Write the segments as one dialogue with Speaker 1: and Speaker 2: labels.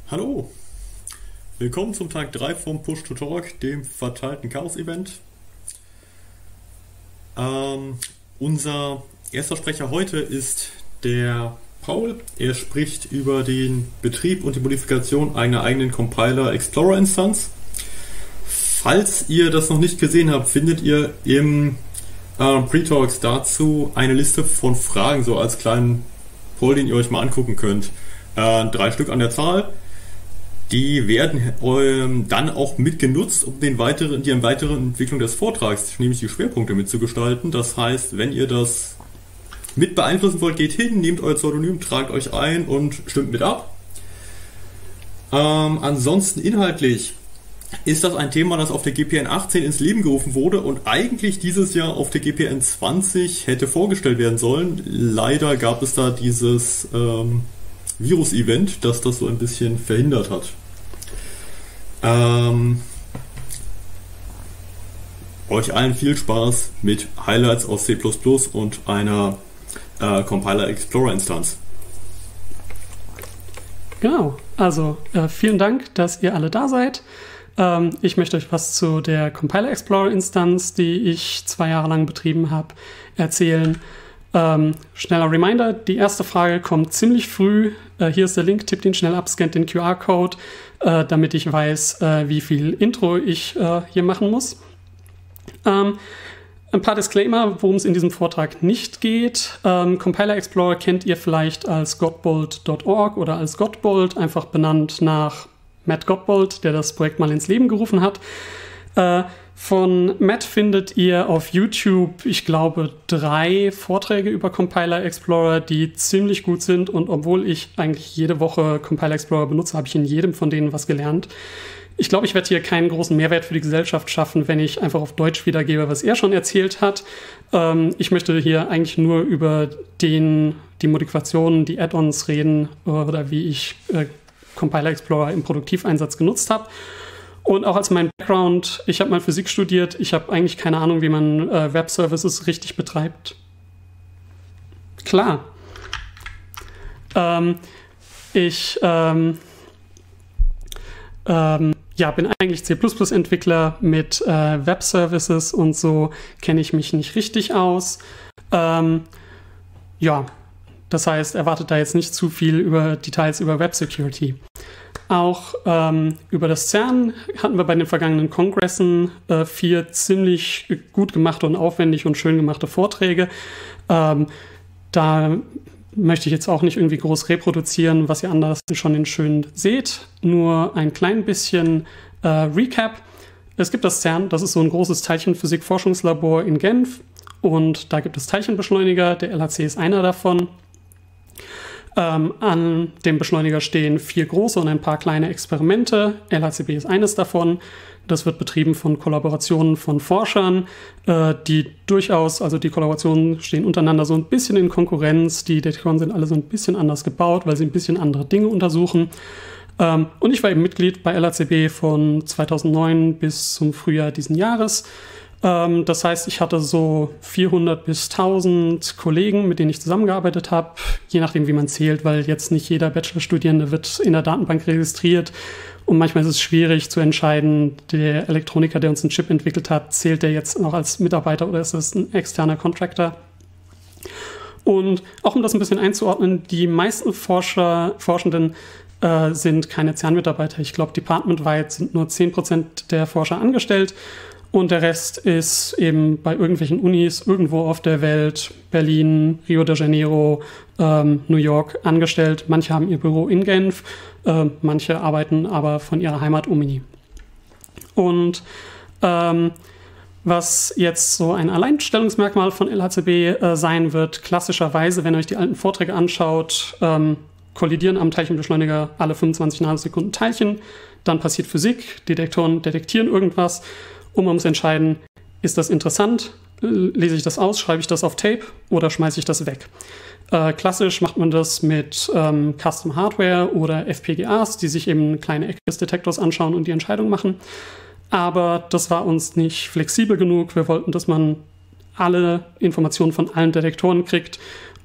Speaker 1: Hallo, willkommen zum Tag 3 vom Push-to-Talk, dem verteilten Chaos-Event. Unser erster Sprecher heute ist der Paul. Er spricht über den Betrieb und die Modifikation einer eigenen Compiler-Explorer-Instanz. Falls ihr das noch nicht gesehen habt, findet ihr im Pre-Talks dazu eine Liste von Fragen, so als kleinen Poll, den ihr euch mal angucken könnt. 3 Stück an der Zahl. Die werden dann auch mitgenutzt, um die weiteren Entwicklung des Vortrags, nämlich die Schwerpunkte mitzugestalten. Das heißt, wenn ihr das mit beeinflussen wollt, geht hin, nehmt euer Pseudonym, tragt euch ein und stimmt mit ab. Ansonsten inhaltlich ist das ein Thema, das auf der GPN 18 ins Leben gerufen wurde und eigentlich dieses Jahr auf der GPN 20 hätte vorgestellt werden sollen. Leider gab es da dieses Virus-Event, das so ein bisschen verhindert hat. Euch allen viel Spaß mit Highlights aus C++ und einer Compiler Explorer Instanz.
Speaker 2: Genau, also vielen Dank, dass ihr alle da seid. Ich möchte euch was zu der Compiler Explorer Instanz, die ich 2 Jahre lang betrieben habe, erzählen. Schneller Reminder, die erste Frage kommt ziemlich früh. Hier ist der Link, tippt ihn schnell ab, scannt den QR-Code, damit ich weiß, wie viel Intro ich hier machen muss. Ein paar Disclaimer, worum es in diesem Vortrag nicht geht. Compiler Explorer kennt ihr vielleicht als godbold.org oder als Godbold, einfach benannt nach Matt Godbold, der das Projekt mal ins Leben gerufen hat. Von Matt findet ihr auf YouTube, ich glaube, 3 Vorträge über Compiler Explorer, die ziemlich gut sind. Und obwohl ich eigentlich jede Woche Compiler Explorer benutze, habe ich in jedem von denen was gelernt. Ich glaube, ich werde hier keinen großen Mehrwert für die Gesellschaft schaffen, wenn ich einfach auf Deutsch wiedergebe, was er schon erzählt hat. Ich möchte hier eigentlich nur über die Modifikationen, die Add-ons reden oder wie ich Compiler Explorer im Produktiveinsatz genutzt habe. Und auch als mein Background, ich habe mal Physik studiert, ich habe eigentlich keine Ahnung, wie man Web-Services richtig betreibt. Klar. Ich bin eigentlich C++-Entwickler mit Web-Services und so kenne ich mich nicht richtig aus. Das heißt, erwartet da jetzt nicht zu viel über Details über Web-Security. Auch über das CERN hatten wir bei den vergangenen Kongressen 4 ziemlich gut gemachte und aufwendig und schön gemachte Vorträge. Da möchte ich jetzt auch nicht irgendwie groß reproduzieren, was ihr anders schon schön seht. Nur ein klein bisschen Recap. Es gibt das CERN, das ist so ein großes Teilchenphysik-Forschungslabor in Genf. Und da gibt es Teilchenbeschleuniger, der LHC ist einer davon. An dem Beschleuniger stehen 4 große und ein paar kleine Experimente. LHCb ist eines davon. Das wird betrieben von Kollaborationen von Forschern, die durchaus, also die Kollaborationen stehen untereinander so ein bisschen in Konkurrenz. Die Detektoren sind alle so ein bisschen anders gebaut, weil sie ein bisschen andere Dinge untersuchen. Und ich war eben Mitglied bei LHCb von 2009 bis zum Frühjahr diesen Jahres. Das heißt, ich hatte so 400 bis 1000 Kollegen, mit denen ich zusammengearbeitet habe, je nachdem, wie man zählt, weil jetzt nicht jeder Bachelorstudierende wird in der Datenbank registriert und manchmal ist es schwierig zu entscheiden, der Elektroniker, der uns einen Chip entwickelt hat, zählt der jetzt noch als Mitarbeiter oder ist das ein externer Contractor? Und auch um das ein bisschen einzuordnen, die meisten Forschenden sind keine CERN-Mitarbeiter. Ich glaube, departmentweit sind nur 10% der Forscher angestellt. Und der Rest ist eben bei irgendwelchen Unis irgendwo auf der Welt, Berlin, Rio de Janeiro, New York angestellt. Manche haben ihr Büro in Genf, manche arbeiten aber von ihrer Heimat-Uni. Und was jetzt so ein Alleinstellungsmerkmal von LHCb sein wird, klassischerweise, wenn ihr euch die alten Vorträge anschaut, kollidieren am Teilchenbeschleuniger alle 25 Nanosekunden Teilchen, dann passiert Physik, Detektoren detektieren irgendwas. Und man muss entscheiden, ist das interessant, lese ich das aus, schreibe ich das auf Tape oder schmeiße ich das weg. Klassisch macht man das mit Custom Hardware oder FPGAs, die sich eben kleine Ecke des Detektors anschauen und die Entscheidung machen. Aber das war uns nicht flexibel genug. Wir wollten, dass man alle Informationen von allen Detektoren kriegt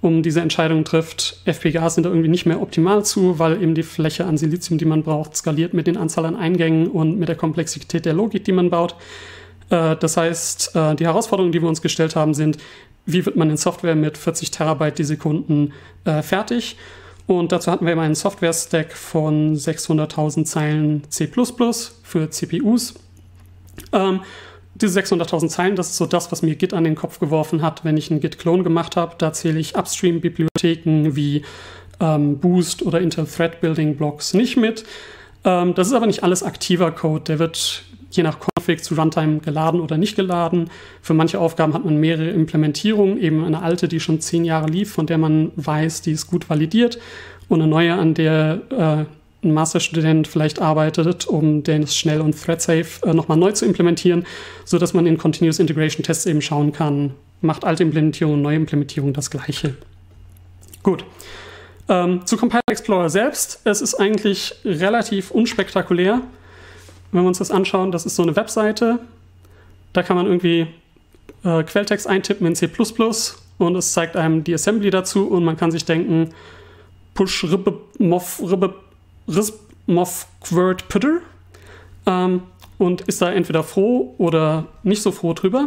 Speaker 2: diese Entscheidung trifft. FPGAs sind da irgendwie nicht mehr optimal zu, weil eben die Fläche an Silizium, die man braucht, skaliert mit den Anzahl an Eingängen und mit der Komplexität der Logik, die man baut. Das heißt, die Herausforderungen, die wir uns gestellt haben, sind, wie wird man in Software mit 40 Terabyte die Sekunden fertig? Und dazu hatten wir immer einen Software-Stack von 600.000 Zeilen C++ für CPUs. Diese 600.000 Zeilen, das ist so das, was mir Git an den Kopf geworfen hat, wenn ich einen Git-Clone gemacht habe. Da zähle ich Upstream-Bibliotheken wie Boost oder Intel Thread Building Blocks nicht mit. Das ist aber nicht alles aktiver Code. Der wird je nach Config zu Runtime geladen oder nicht geladen. Für manche Aufgaben hat man mehrere Implementierungen, eben eine alte, die schon 10 Jahre lief, von der man weiß, die ist gut validiert, und eine neue, an der ein Masterstudent vielleicht arbeitet, um den schnell und thread-safe nochmal neu zu implementieren, sodass man in Continuous Integration Tests eben schauen kann, macht alte Implementierung und neue Implementierung das Gleiche. Gut. Zu Compiler Explorer selbst. Es ist eigentlich relativ unspektakulär. Wenn wir uns das anschauen, das ist so eine Webseite. Da kann man irgendwie Quelltext eintippen in C++ und es zeigt einem die Assembly dazu und man kann sich denken, push ribbe mof ribbe risp mof quert putter, und ist da entweder froh oder nicht so froh drüber.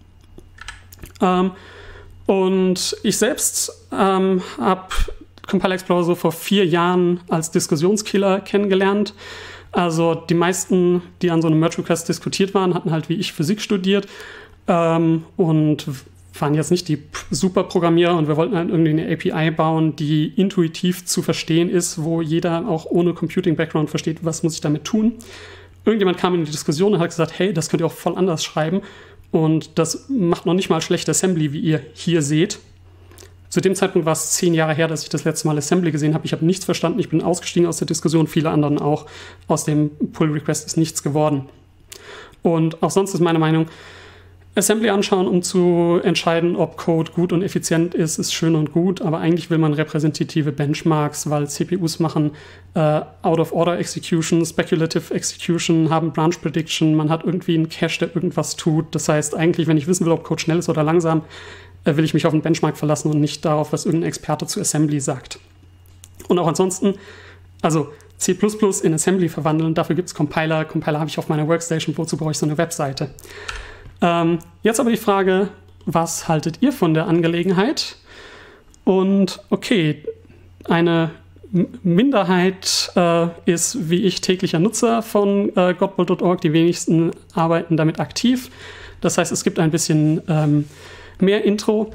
Speaker 2: Und ich selbst habe Compiler Explorer so vor 4 Jahren als Diskussionskiller kennengelernt. Also die meisten, die an so einem Merge Request diskutiert waren, hatten halt wie ich Physik studiert und waren jetzt nicht die Superprogrammierer, und wir wollten halt irgendwie eine API bauen, die intuitiv zu verstehen ist, wo jeder auch ohne Computing-Background versteht, was muss ich damit tun. Irgendjemand kam in die Diskussion und hat gesagt, hey, das könnt ihr auch voll anders schreiben und das macht noch nicht mal schlechte Assembly, wie ihr hier seht. Zu dem Zeitpunkt war es 10 Jahre her, dass ich das letzte Mal Assembly gesehen habe. Ich habe nichts verstanden, ich bin ausgestiegen aus der Diskussion, viele anderen auch. Aus dem Pull-Request ist nichts geworden. Und auch sonst ist meine Meinung, Assembly anschauen, um zu entscheiden, ob Code gut und effizient ist, ist schön und gut, aber eigentlich will man repräsentative Benchmarks, weil CPUs machen Out-of-Order-Execution, Speculative Execution, haben Branch Prediction, man hat irgendwie einen Cache, der irgendwas tut. Das heißt, eigentlich, wenn ich wissen will, ob Code schnell ist oder langsam, will ich mich auf einen Benchmark verlassen und nicht darauf, was irgendein Experte zu Assembly sagt. Und auch ansonsten, also C++ in Assembly verwandeln, dafür gibt es Compiler. Compiler habe ich auf meiner Workstation, wozu brauche ich so eine Webseite? Jetzt aber die Frage, was haltet ihr von der Angelegenheit? Und okay, eine Minderheit ist wie ich täglicher Nutzer von godbolt.org, die wenigsten arbeiten damit aktiv. Das heißt, es gibt ein bisschen mehr Intro.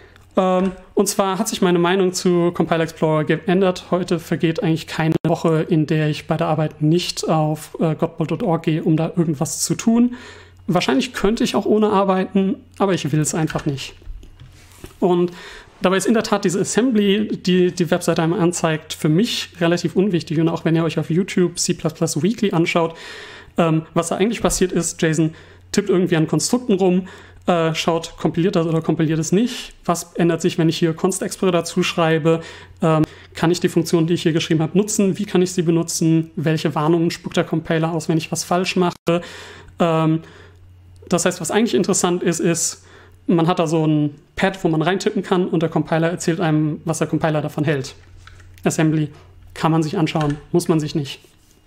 Speaker 2: Und zwar hat sich meine Meinung zu Compiler Explorer geändert. Heute vergeht eigentlich keine Woche, in der ich bei der Arbeit nicht auf godbolt.org gehe, um da irgendwas zu tun. Wahrscheinlich könnte ich auch ohne arbeiten, aber ich will es einfach nicht. Und dabei ist in der Tat diese Assembly, die die Webseite einem anzeigt, für mich relativ unwichtig. Und auch wenn ihr euch auf YouTube C++ Weekly anschaut, was da eigentlich passiert ist, Jason tippt irgendwie an Konstrukten rum, schaut, kompiliert das oder kompiliert es nicht. Was ändert sich, wenn ich hier const-expr dazu schreibe? Kann ich die Funktion, die ich hier geschrieben habe, nutzen? Wie kann ich sie benutzen? Welche Warnungen spuckt der Compiler aus, wenn ich was falsch mache? Das heißt, was eigentlich interessant ist, man hat da so ein Pad, wo man reintippen kann und der Compiler erzählt einem, was der Compiler davon hält. Assembly kann man sich anschauen, muss man sich nicht.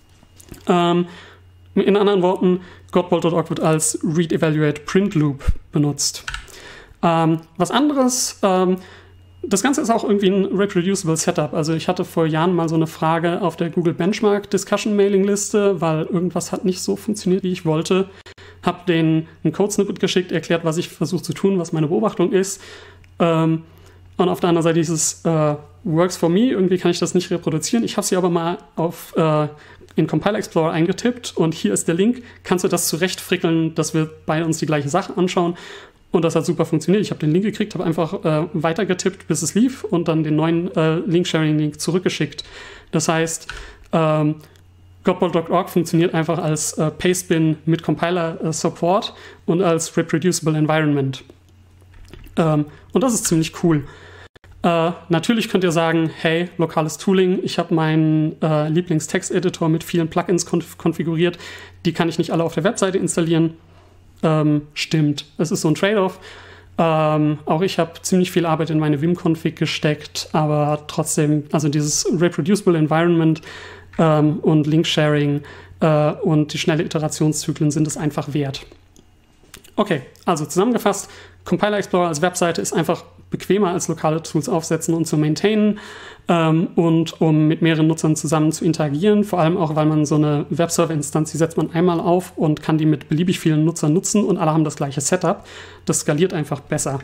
Speaker 2: In anderen Worten, godbolt.org wird als Read, Evaluate, Print Loop benutzt. Was anderes, das Ganze ist auch irgendwie ein reproducible Setup. Also ich hatte vor Jahren mal so eine Frage auf der Google Benchmark Discussion Mailing Liste, weil irgendwas hat nicht so funktioniert, wie ich wollte. Habe denen ein Code-Snippet geschickt, erklärt, was ich versuche zu tun, was meine Beobachtung ist. Und auf der anderen Seite dieses Works for me, irgendwie kann ich das nicht reproduzieren. Ich habe sie aber mal in Compiler Explorer eingetippt und hier ist der Link. Kannst du das zurechtfrickeln, dass wir beide uns die gleiche Sache anschauen? Und das hat super funktioniert. Ich habe den Link gekriegt, habe einfach weitergetippt, bis es lief und dann den neuen Link-Sharing-Link zurückgeschickt. Das heißt, godbolt.org funktioniert einfach als Pastebin mit Compiler-Support und als Reproducible Environment. Und das ist ziemlich cool. Natürlich könnt ihr sagen, hey, lokales Tooling, ich habe meinen Lieblingstext-Editor mit vielen Plugins konfiguriert, die kann ich nicht alle auf der Webseite installieren. Stimmt, es ist so ein Trade-off. Auch ich habe ziemlich viel Arbeit in meine Vim-Config gesteckt, aber trotzdem, also dieses Reproducible Environment und Link-Sharing und die schnelle Iterationszyklen sind es einfach wert. Okay, also zusammengefasst, Compiler Explorer als Webseite ist einfach bequemer als lokale Tools aufsetzen und zu maintainen und um mit mehreren Nutzern zusammen zu interagieren, vor allem auch, weil man so eine Webserver-Instanz, die setzt man einmal auf und kann die mit beliebig vielen Nutzern nutzen und alle haben das gleiche Setup. Das skaliert einfach besser.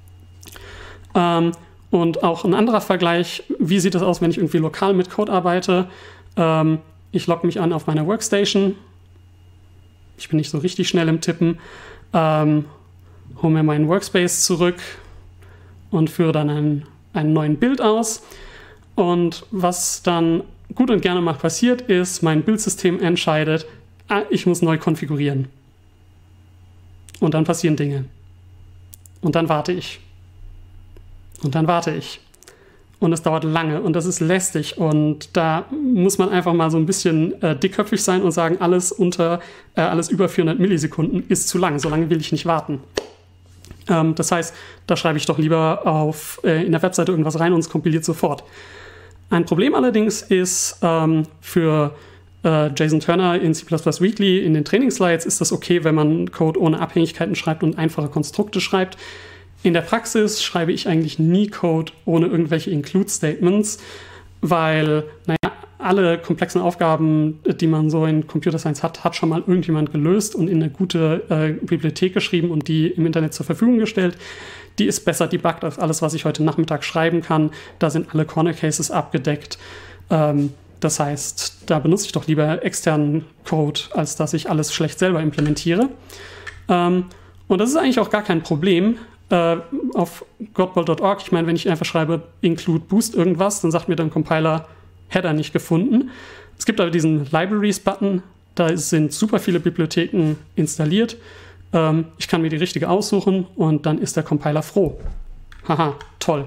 Speaker 2: Und auch ein anderer Vergleich, wie sieht es aus, wenn ich irgendwie lokal mit Code arbeite? Ich logge mich an auf meiner Workstation. Ich bin nicht so richtig schnell im Tippen. Hole mir meinen Workspace zurück und führe dann einen neuen Bild aus. Und was dann gut und gerne mal passiert ist, mein Bildsystem entscheidet, ich muss neu konfigurieren. Und dann passieren Dinge. Und dann warte ich. Und dann warte ich. Und es dauert lange und das ist lästig. Und da muss man einfach mal so ein bisschen dickköpfig sein und sagen, alles über 400 Millisekunden ist zu lang. So lange will ich nicht warten. Das heißt, da schreibe ich doch lieber in der Webseite irgendwas rein und es kompiliert sofort. Ein Problem allerdings ist für Jason Turner in C++ Weekly in den Trainingsslides ist das okay, wenn man Code ohne Abhängigkeiten schreibt und einfache Konstrukte schreibt. In der Praxis schreibe ich eigentlich nie Code ohne irgendwelche Include-Statements, weil, alle komplexen Aufgaben, die man so in Computer Science hat schon mal irgendjemand gelöst und in eine gute Bibliothek geschrieben und die im Internet zur Verfügung gestellt. Die ist besser debuggt als alles, was ich heute Nachmittag schreiben kann. Da sind alle Corner Cases abgedeckt. Das heißt, da benutze ich doch lieber externen Code, als dass ich alles schlecht selber implementiere. Und das ist eigentlich auch gar kein Problem. Auf godbolt.org, ich meine, wenn ich einfach schreibe include boost irgendwas, dann sagt mir dann Compiler Header nicht gefunden. Es gibt aber diesen Libraries-Button, da sind super viele Bibliotheken installiert. Ich kann mir die richtige aussuchen und dann ist der Compiler froh. Haha, toll.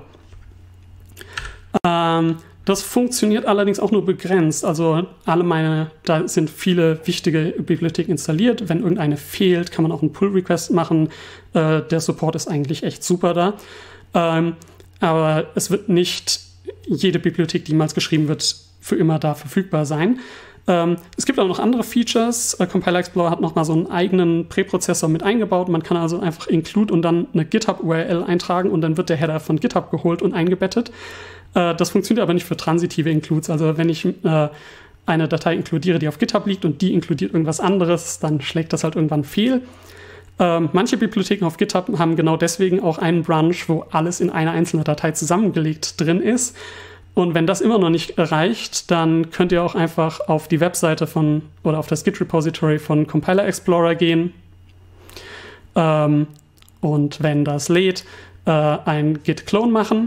Speaker 2: Das funktioniert allerdings auch nur begrenzt. Also da sind viele wichtige Bibliotheken installiert. Wenn irgendeine fehlt, kann man auch einen Pull-Request machen. Der Support ist eigentlich echt super da. Aber es wird nicht jede Bibliothek, die jemals geschrieben wird, für immer da verfügbar sein. Es gibt auch noch andere Features. Compiler Explorer hat nochmal so einen eigenen Präprozessor mit eingebaut. Man kann also einfach include und dann eine GitHub-URL eintragen und dann wird der Header von GitHub geholt und eingebettet. Das funktioniert aber nicht für transitive Includes. Also wenn ich eine Datei inkludiere, die auf GitHub liegt und die inkludiert irgendwas anderes, dann schlägt das halt irgendwann fehl. Manche Bibliotheken auf GitHub haben genau deswegen auch einen Branch, wo alles in einer einzelnen Datei zusammengelegt drin ist. Und wenn das immer noch nicht reicht, dann könnt ihr auch einfach auf die Webseite oder auf das Git-Repository von Compiler Explorer gehen. Und wenn das lädt, ein Git-Clone machen.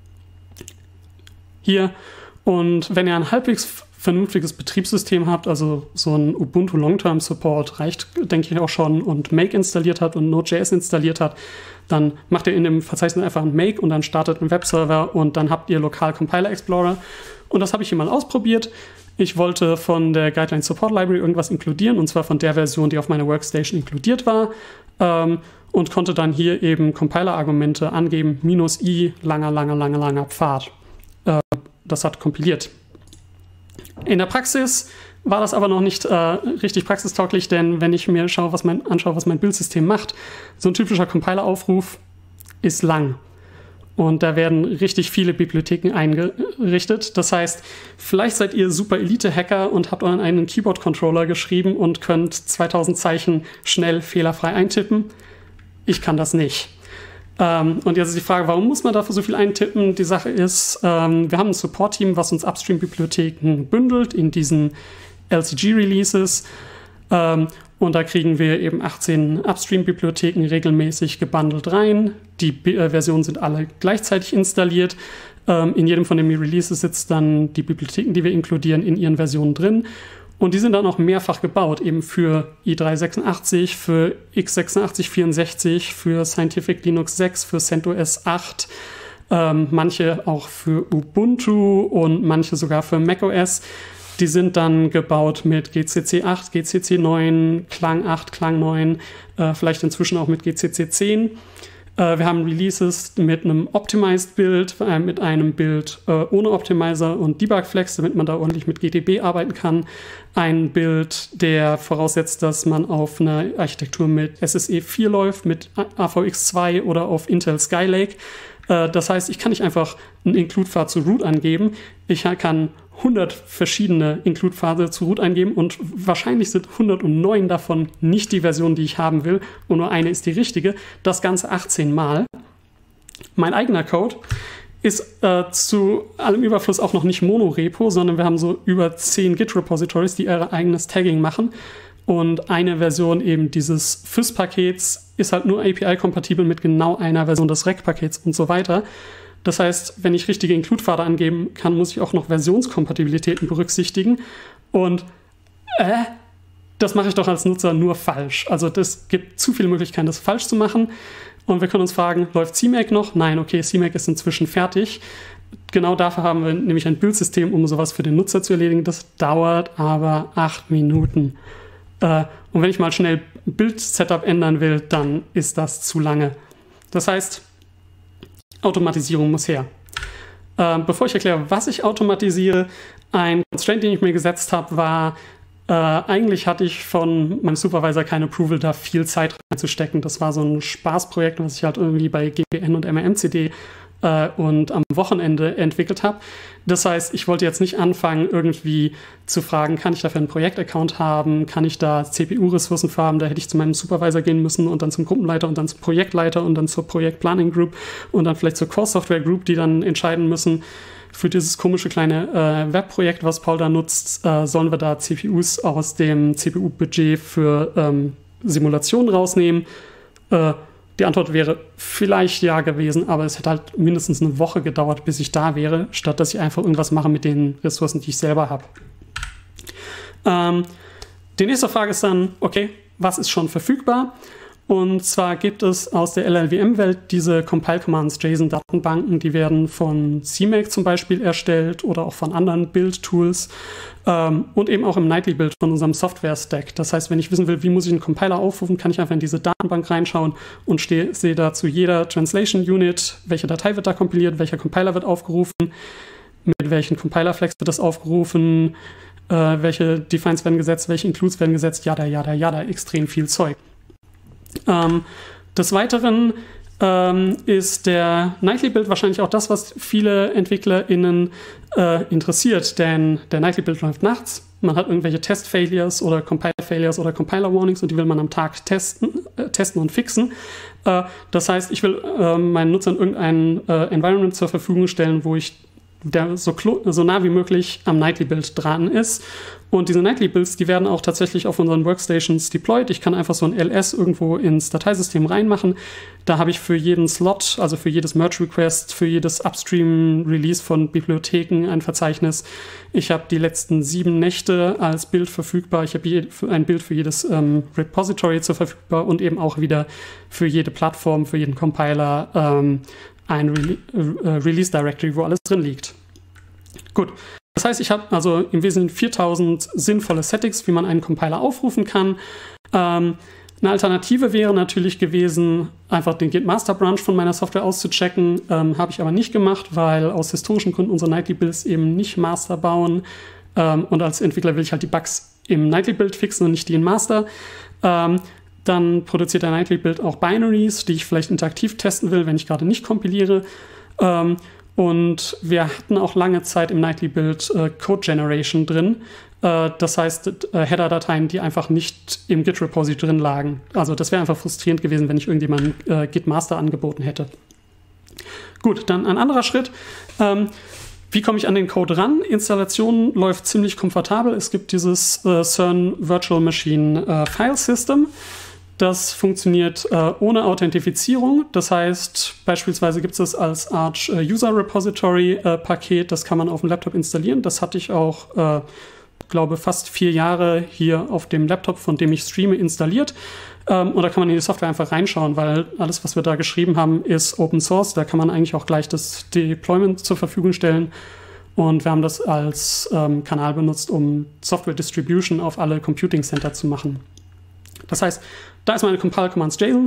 Speaker 2: Hier. Und wenn ihr ein halbwegs vernünftiges Betriebssystem habt, also so ein Ubuntu Long-Term Support reicht, denke ich auch schon, und Make installiert hat und Node.js installiert hat, dann macht ihr in dem Verzeichnis einfach ein Make und dann startet ein Webserver und dann habt ihr lokal Compiler Explorer. Und das habe ich hier mal ausprobiert. Ich wollte von der Guideline Support Library irgendwas inkludieren, und zwar von der Version, die auf meiner Workstation inkludiert war, und konnte dann hier eben Compiler-Argumente angeben, -i, langer Pfad. Das hat kompiliert. In der Praxis war das aber noch nicht richtig praxistauglich, denn wenn ich mir anschaue, was mein Bildsystem macht, so ein typischer Compiler-Aufruf ist lang. Und da werden richtig viele Bibliotheken eingerichtet. Das heißt, vielleicht seid ihr super Elite-Hacker und habt euren eigenen Keyboard-Controller geschrieben und könnt 2000 Zeichen schnell fehlerfrei eintippen. Ich kann das nicht. Und jetzt ist die Frage, warum muss man dafür so viel eintippen? Die Sache ist, wir haben ein Support-Team, was uns Upstream-Bibliotheken bündelt in diesen LCG-Releases. Und da kriegen wir eben 18 Upstream-Bibliotheken regelmäßig gebundelt rein. Die Versionen sind alle gleichzeitig installiert. In jedem von den Releases sitzt dann die Bibliotheken, die wir inkludieren, in ihren Versionen drin. Und die sind dann auch mehrfach gebaut, eben für i386, für x86-64, für Scientific Linux 6, für CentOS 8, manche auch für Ubuntu und manche sogar für macOS. Die sind dann gebaut mit GCC 8, GCC 9, Clang 8, Clang 9, vielleicht inzwischen auch mit GCC 10. Wir haben Releases mit einem Optimized-Bild, mit einem Bild ohne Optimizer und Debug-Flex, damit man da ordentlich mit GTB arbeiten kann. Ein Bild, der voraussetzt, dass man auf einer Architektur mit SSE 4 läuft, mit AVX2 oder auf Intel Skylake. Das heißt, ich kann nicht einfach einen Include-Pfad zu Root angeben. Ich kann 100 verschiedene Include-Pfade zu Root eingeben und wahrscheinlich sind 109 davon nicht die Version, die ich haben will und nur eine ist die richtige. Das Ganze 18 Mal. Mein eigener Code ist zu allem Überfluss auch noch nicht Monorepo, sondern wir haben so über 10 Git-Repositories, die ihr eigenes Tagging machen. Und eine Version eben dieses FYS-Pakets ist halt nur API-kompatibel mit genau einer Version des Rec-Pakets und so weiter. Das heißt, wenn ich richtige Include-Pfade angeben kann, muss ich auch noch Versionskompatibilitäten berücksichtigen. Und das mache ich doch als Nutzer nur falsch. Also das gibt zu viele Möglichkeiten, das falsch zu machen. Und wir können uns fragen, läuft CMake noch? Nein, okay, CMake ist inzwischen fertig. Genau dafür haben wir nämlich ein Bildsystem, um sowas für den Nutzer zu erledigen. Das dauert aber 8 Minuten. Und wenn ich mal schnell Bild-Setup ändern will, dann ist das zu lange. Das heißt, Automatisierung muss her. Bevor ich erkläre, was ich automatisiere, ein Constraint, den ich mir gesetzt habe, war, eigentlich hatte ich von meinem Supervisor kein Approval, da viel Zeit reinzustecken. Das war so ein Spaßprojekt, was ich halt irgendwie bei GPN und MRMCD und am Wochenende entwickelt habe. Das heißt, ich wollte jetzt nicht anfangen, irgendwie zu fragen, kann ich dafür einen Projektaccount haben, kann ich da CPU-Ressourcen für haben, da hätte ich zu meinem Supervisor gehen müssen und dann zum Gruppenleiter und dann zum Projektleiter und dann zur Projektplanning Group und dann vielleicht zur Core Software Group, die dann entscheiden müssen, für dieses komische kleine Webprojekt, was Paul da nutzt, sollen wir da CPUs aus dem CPU-Budget für Simulationen rausnehmen? Die Antwort wäre vielleicht ja gewesen, aber es hätte halt mindestens eine Woche gedauert, bis ich da wäre, statt dass ich einfach irgendwas mache mit den Ressourcen, die ich selber habe. Die nächste Frage ist dann, okay, was ist schon verfügbar? Und zwar gibt es aus der LLVM-Welt diese Compile-Commands, JSON-Datenbanken, die werden von CMake zum Beispiel erstellt oder auch von anderen Build-Tools und eben auch im Nightly-Build von unserem Software-Stack. Das heißt, wenn ich wissen will, wie muss ich einen Compiler aufrufen, kann ich einfach in diese Datenbank reinschauen und sehe da zu jeder Translation-Unit, welche Datei wird da kompiliert, welcher Compiler wird aufgerufen, mit welchen Compiler-Flex wird das aufgerufen, welche Defines werden gesetzt, welche Includes werden gesetzt, jada, extrem viel Zeug. Des Weiteren ist der Nightly-Build wahrscheinlich auch das, was viele EntwicklerInnen interessiert, denn der Nightly-Build läuft nachts. Man hat irgendwelche Test-Failures oder Compile-Failures oder Compiler-Warnings und die will man am Tag testen und fixen. Das heißt, ich will meinen Nutzern irgendein Environment zur Verfügung stellen, wo der so nah wie möglich am Nightly-Build dran ist. Und diese Nightly-Builds, die werden auch tatsächlich auf unseren Workstations deployed. Ich kann einfach so ein LS irgendwo ins Dateisystem reinmachen. Da habe ich für jeden Slot, also für jedes Merge-Request, für jedes Upstream-Release von Bibliotheken ein Verzeichnis. Ich habe die letzten 7 Nächte als Bild verfügbar. Ich habe ein Bild für jedes Repository zur verfügbar und eben auch wieder für jede Plattform, für jeden Compiler ein Release Directory, wo alles drin liegt. Gut, das heißt, ich habe also im Wesentlichen 4000 sinnvolle Settings, wie man einen Compiler aufrufen kann. Eine Alternative wäre natürlich gewesen, einfach den Git Master Branch von meiner Software auszuchecken. Habe ich aber nicht gemacht, weil aus historischen Gründen unsere Nightly Builds eben nicht Master bauen. Und als Entwickler will ich halt die Bugs im Nightly Build fixen und nicht die in Master. Dann produziert der Nightly Build auch Binaries, die ich vielleicht interaktiv testen will, wenn ich gerade nicht kompiliere. Und wir hatten auch lange Zeit im Nightly Build Code Generation drin. Das heißt, Header-Dateien, die einfach nicht im Git-Repository drin lagen. Also das wäre einfach frustrierend gewesen, wenn ich irgendjemandem Git Master angeboten hätte. Gut, dann ein anderer Schritt. Wie komme ich an den Code ran? Installation läuft ziemlich komfortabel. Es gibt dieses CERN Virtual Machine File System. Das funktioniert ohne Authentifizierung. Das heißt, beispielsweise gibt es als Arch User Repository Paket. Das kann man auf dem Laptop installieren. Das hatte ich auch, glaube fast 4 Jahre hier auf dem Laptop, von dem ich streame, installiert. Und da kann man in die Software einfach reinschauen, weil alles, was wir da geschrieben haben, ist Open Source. Da kann man eigentlich auch gleich das Deployment zur Verfügung stellen. Und wir haben das als Kanal benutzt, um Software Distribution auf alle Computing Center zu machen. Das heißt, da ist meine Compile Commands JSON.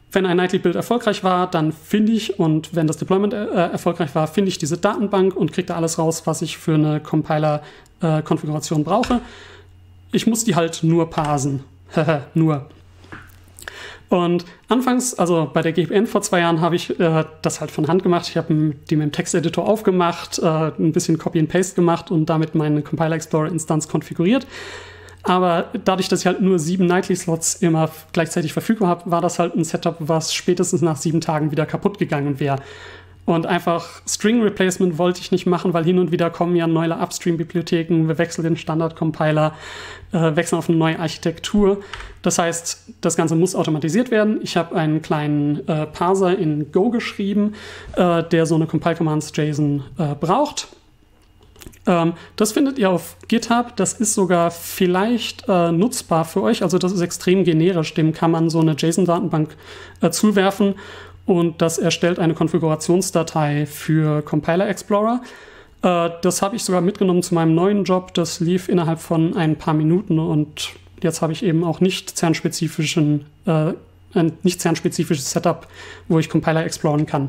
Speaker 2: Wenn ein Nightly Build erfolgreich war, dann finde ich, und wenn das Deployment erfolgreich war, finde ich diese Datenbank und kriege da alles raus, was ich für eine Compiler-Konfiguration brauche. Ich muss die halt nur parsen. Nur. Und anfangs, also bei der GPN vor 2 Jahren, habe ich das halt von Hand gemacht. Ich habe die mit dem Texteditor aufgemacht, ein bisschen Copy and Paste gemagemacht und damit meine Compiler Explorer Instanz konfiguriert. Aber dadurch, dass ich halt nur 7 Nightly-Slots immer gleichzeitig verfügbar habe, war das halt ein Setup, was spätestens nach 7 Tagen wieder kaputt gegangen wäre. Und einfach String Replacement wollte ich nicht machen, weil hin und wieder kommen ja neue Upstream-Bibliotheken, wir wechseln den Standard-Compiler, wechseln auf eine neue Architektur. Das heißt, das Ganze muss automatisiert werden. Ich habe einen kleinen Parser in Go geschrieben, der so eine Compile-Commands-JSON braucht. Das findet ihr auf GitHub. Das ist sogar vielleicht nutzbar für euch. Also das ist extrem generisch. Dem kann man so eine JSON-Datenbank zuwerfen. Und das erstellt eine Konfigurationsdatei für Compiler Explorer. Das habe ich sogar mitgenommen zu meinem neuen Job. Das lief innerhalb von ein paar Minuten und jetzt habe ich eben auch nicht zernspezifisches Setup, wo ich Compiler exploren kann.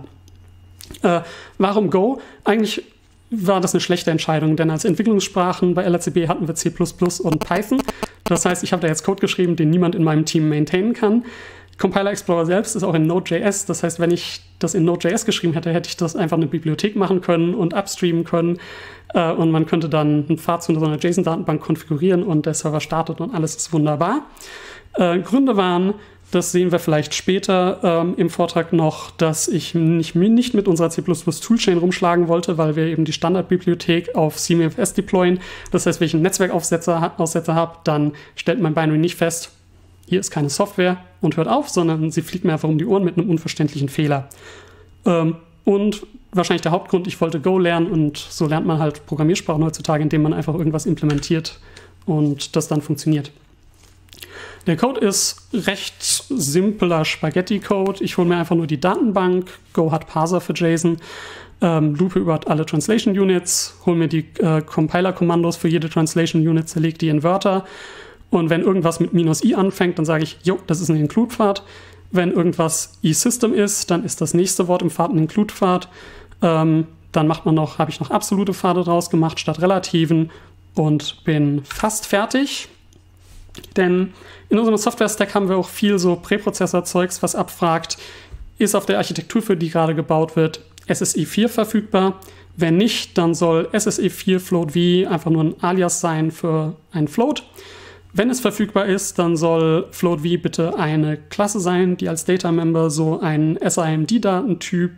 Speaker 2: Warum Go? Eigentlich war das eine schlechte Entscheidung, denn als Entwicklungssprachen bei LRCB hatten wir C++ und Python. Das heißt, ich habe da jetzt Code geschrieben, den niemand in meinem Team maintainen kann. Compiler Explorer selbst ist auch in Node.js. Das heißt, wenn ich das in Node.js geschrieben hätte, hätte ich das einfach eine Bibliothek machen können und upstreamen können. Und man könnte dann einen Pfad zu so einer JSON-Datenbank konfigurieren und der Server startet und alles ist wunderbar. Gründe waren, das sehen wir vielleicht später im Vortrag noch, dass ich mich nicht mit unserer C++ Toolchain rumschlagen wollte, weil wir eben die Standardbibliothek auf CMFS deployen. Das heißt, wenn ich einen Netzwerkaussetzer habe, dann stellt mein Binary nicht fest, hier ist keine Software und hört auf, sondern sie fliegt mir einfach um die Ohren mit einem unverständlichen Fehler. Und wahrscheinlich der Hauptgrund, ich wollte Go lernen und so lernt man halt Programmiersprachen heutzutage, indem man einfach irgendwas implementiert und das dann funktioniert. Der Code ist recht simpler Spaghetti-Code. Ich hole mir einfach nur die Datenbank, Go hat Parser für JSON, loope über alle Translation Units, hole mir die Compiler-Kommandos für jede Translation Unit, zerlege die in Wörter. Und wenn irgendwas mit -i anfängt, dann sage ich, jo, das ist ein Include-Pfad. Wenn irgendwas eSystem ist, dann ist das nächste Wort im Pfad ein Include-Pfad. Dann habe ich noch absolute Pfade draus gemacht statt relativen und bin fast fertig. Denn in unserem Software-Stack haben wir auch viel so Präprozessor-Zeugs, was abfragt, ist auf der Architektur, für die gerade gebaut wird, SSE4 verfügbar. Wenn nicht, dann soll SSE4 floatv einfach nur ein Alias sein für ein Float. Wenn es verfügbar ist, dann soll floatv bitte eine Klasse sein, die als Data Member so einen SIMD-Datentyp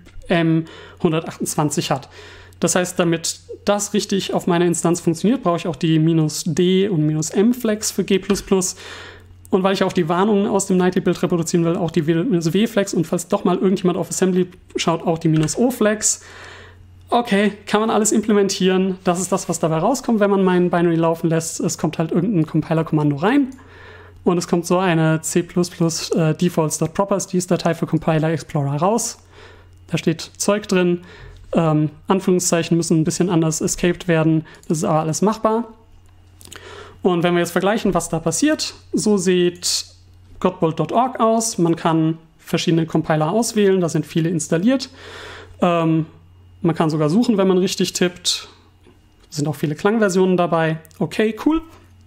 Speaker 2: M128 hat. Das heißt, damit das richtig auf meiner Instanz funktioniert, brauche ich auch die -D und -M-Flex für G++. Und weil ich auch die Warnungen aus dem Nightly-Build reproduzieren will, auch die -W-Flex und falls doch mal irgendjemand auf Assembly schaut, auch die -O-Flex. Okay, kann man alles implementieren. Das ist das, was dabei rauskommt, wenn man meinen Binary laufen lässt. Es kommt halt irgendein Compiler-Kommando rein und es kommt so eine C++ defaults.properties-Datei für Compiler Explorer raus. Da steht Zeug drin. Anführungszeichen müssen ein bisschen anders escaped werden. Das ist aber alles machbar. Und wenn wir jetzt vergleichen, was da passiert, so sieht godbolt.org aus. Man kann verschiedene Compiler auswählen, da sind viele installiert. Man kann sogar suchen, wenn man richtig tippt. Es sind auch viele Klangversionen dabei. Okay, cool.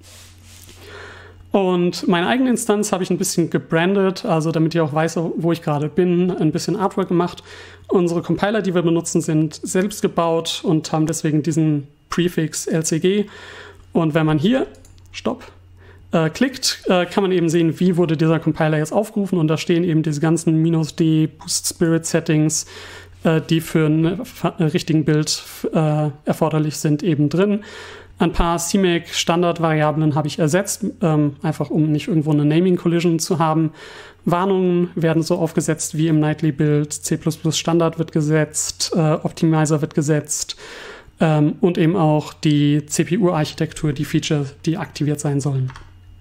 Speaker 2: Und meine eigene Instanz habe ich ein bisschen gebrandet, also damit ihr auch weiß, wo ich gerade bin, ein bisschen Artwork gemacht. Unsere Compiler, die wir benutzen, sind selbst gebaut und haben deswegen diesen Prefix LCG. Und wenn man hier, klickt, kann man eben sehen, wie wurde dieser Compiler jetzt aufgerufen. Und da stehen eben diese ganzen -D Boost Spirit Settings, die für einen richtigen Bild erforderlich sind, eben drin. Ein paar CMake-Standardvariablen habe ich ersetzt, einfach um nicht irgendwo eine Naming-Collision zu haben. Warnungen werden so aufgesetzt wie im Nightly-Build. C++ Standard wird gesetzt, Optimizer wird gesetzt und eben auch die CPU-Architektur, die Features, die aktiviert sein sollen.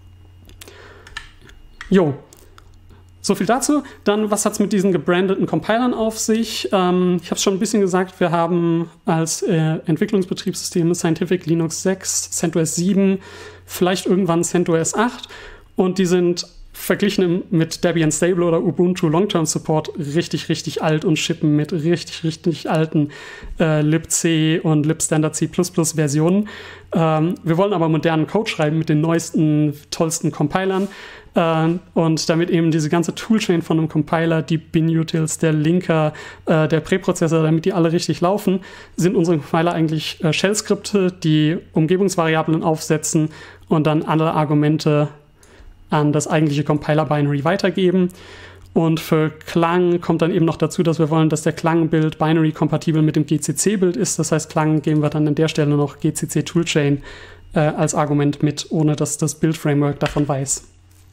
Speaker 2: Jo. So viel dazu. Dann, was hat es mit diesen gebrandeten Compilern auf sich? Ich habe es schon ein bisschen gesagt, wir haben als Entwicklungsbetriebssysteme Scientific Linux 6, CentOS 7, vielleicht irgendwann CentOS 8 und die sind verglichen mit Debian Stable oder Ubuntu Long-Term Support richtig, richtig alt und shippen mit richtig, richtig alten libc und libstandard.c++ Versionen. Wir wollen aber modernen Code schreiben mit den neuesten, tollsten Compilern. Und damit eben diese ganze Toolchain von einem Compiler, die Bin-Utils, der Linker, der Präprozessor, damit die alle richtig laufen, sind unsere Compiler eigentlich Shell-Skripte, die Umgebungsvariablen aufsetzen und dann alle Argumente an das eigentliche Compiler-Binary weitergeben. Und für Clang kommt dann eben noch dazu, dass wir wollen, dass der Clang-Build Binary-kompatibel mit dem GCC-Build ist. Das heißt, Clang geben wir dann an der Stelle noch GCC-Toolchain als Argument mit, ohne dass das Build-Framework davon weiß.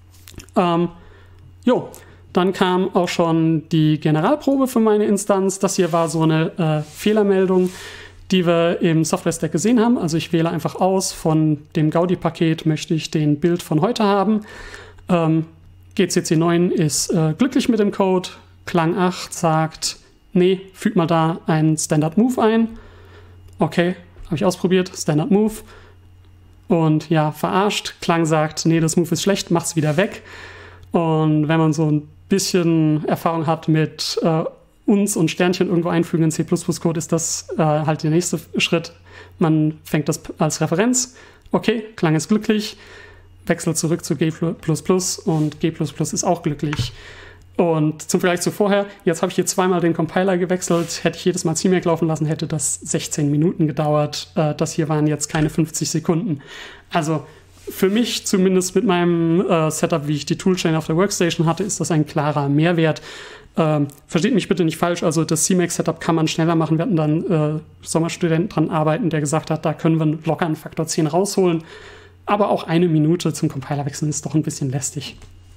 Speaker 2: Dann kam auch schon die Generalprobe für meine Instanz. Das hier war so eine Fehlermeldung, die wir im Software-Stack gesehen haben. Also ich wähle einfach aus, von dem Gaudi-Paket möchte ich den Build von heute haben. GCC 9 ist glücklich mit dem Code. Clang 8 sagt, nee, füg mal da einen Standard Move ein. Okay, habe ich ausprobiert, Standard Move. Und ja, verarscht. Clang sagt, nee, das Move ist schlecht, mach's wieder weg. Und wenn man so ein bisschen Erfahrung hat mit uns und Sternchen irgendwo einfügen in C++-Code, ist das halt der nächste Schritt. Man fängt das als Referenz. Okay, Clang ist glücklich. Wechselt zurück zu G++ und G++ ist auch glücklich. Und zum Vergleich zu vorher, jetzt habe ich hier zweimal den Compiler gewechselt. Hätte ich jedes Mal CMake laufen lassen, hätte das 16 Minuten gedauert. Das hier waren jetzt keine 50 Sekunden. Also für mich, zumindest mit meinem Setup, wie ich die Toolchain auf der Workstation hatte, ist das ein klarer Mehrwert. Versteht mich bitte nicht falsch, also das CMake-Setup kann man schneller machen. Wir hatten dann Sommerstudenten dran arbeiten, der gesagt hat, da können wir locker einen Faktor 10 rausholen. Aber auch eine Minute zum Compiler wechseln ist doch ein bisschen lästig.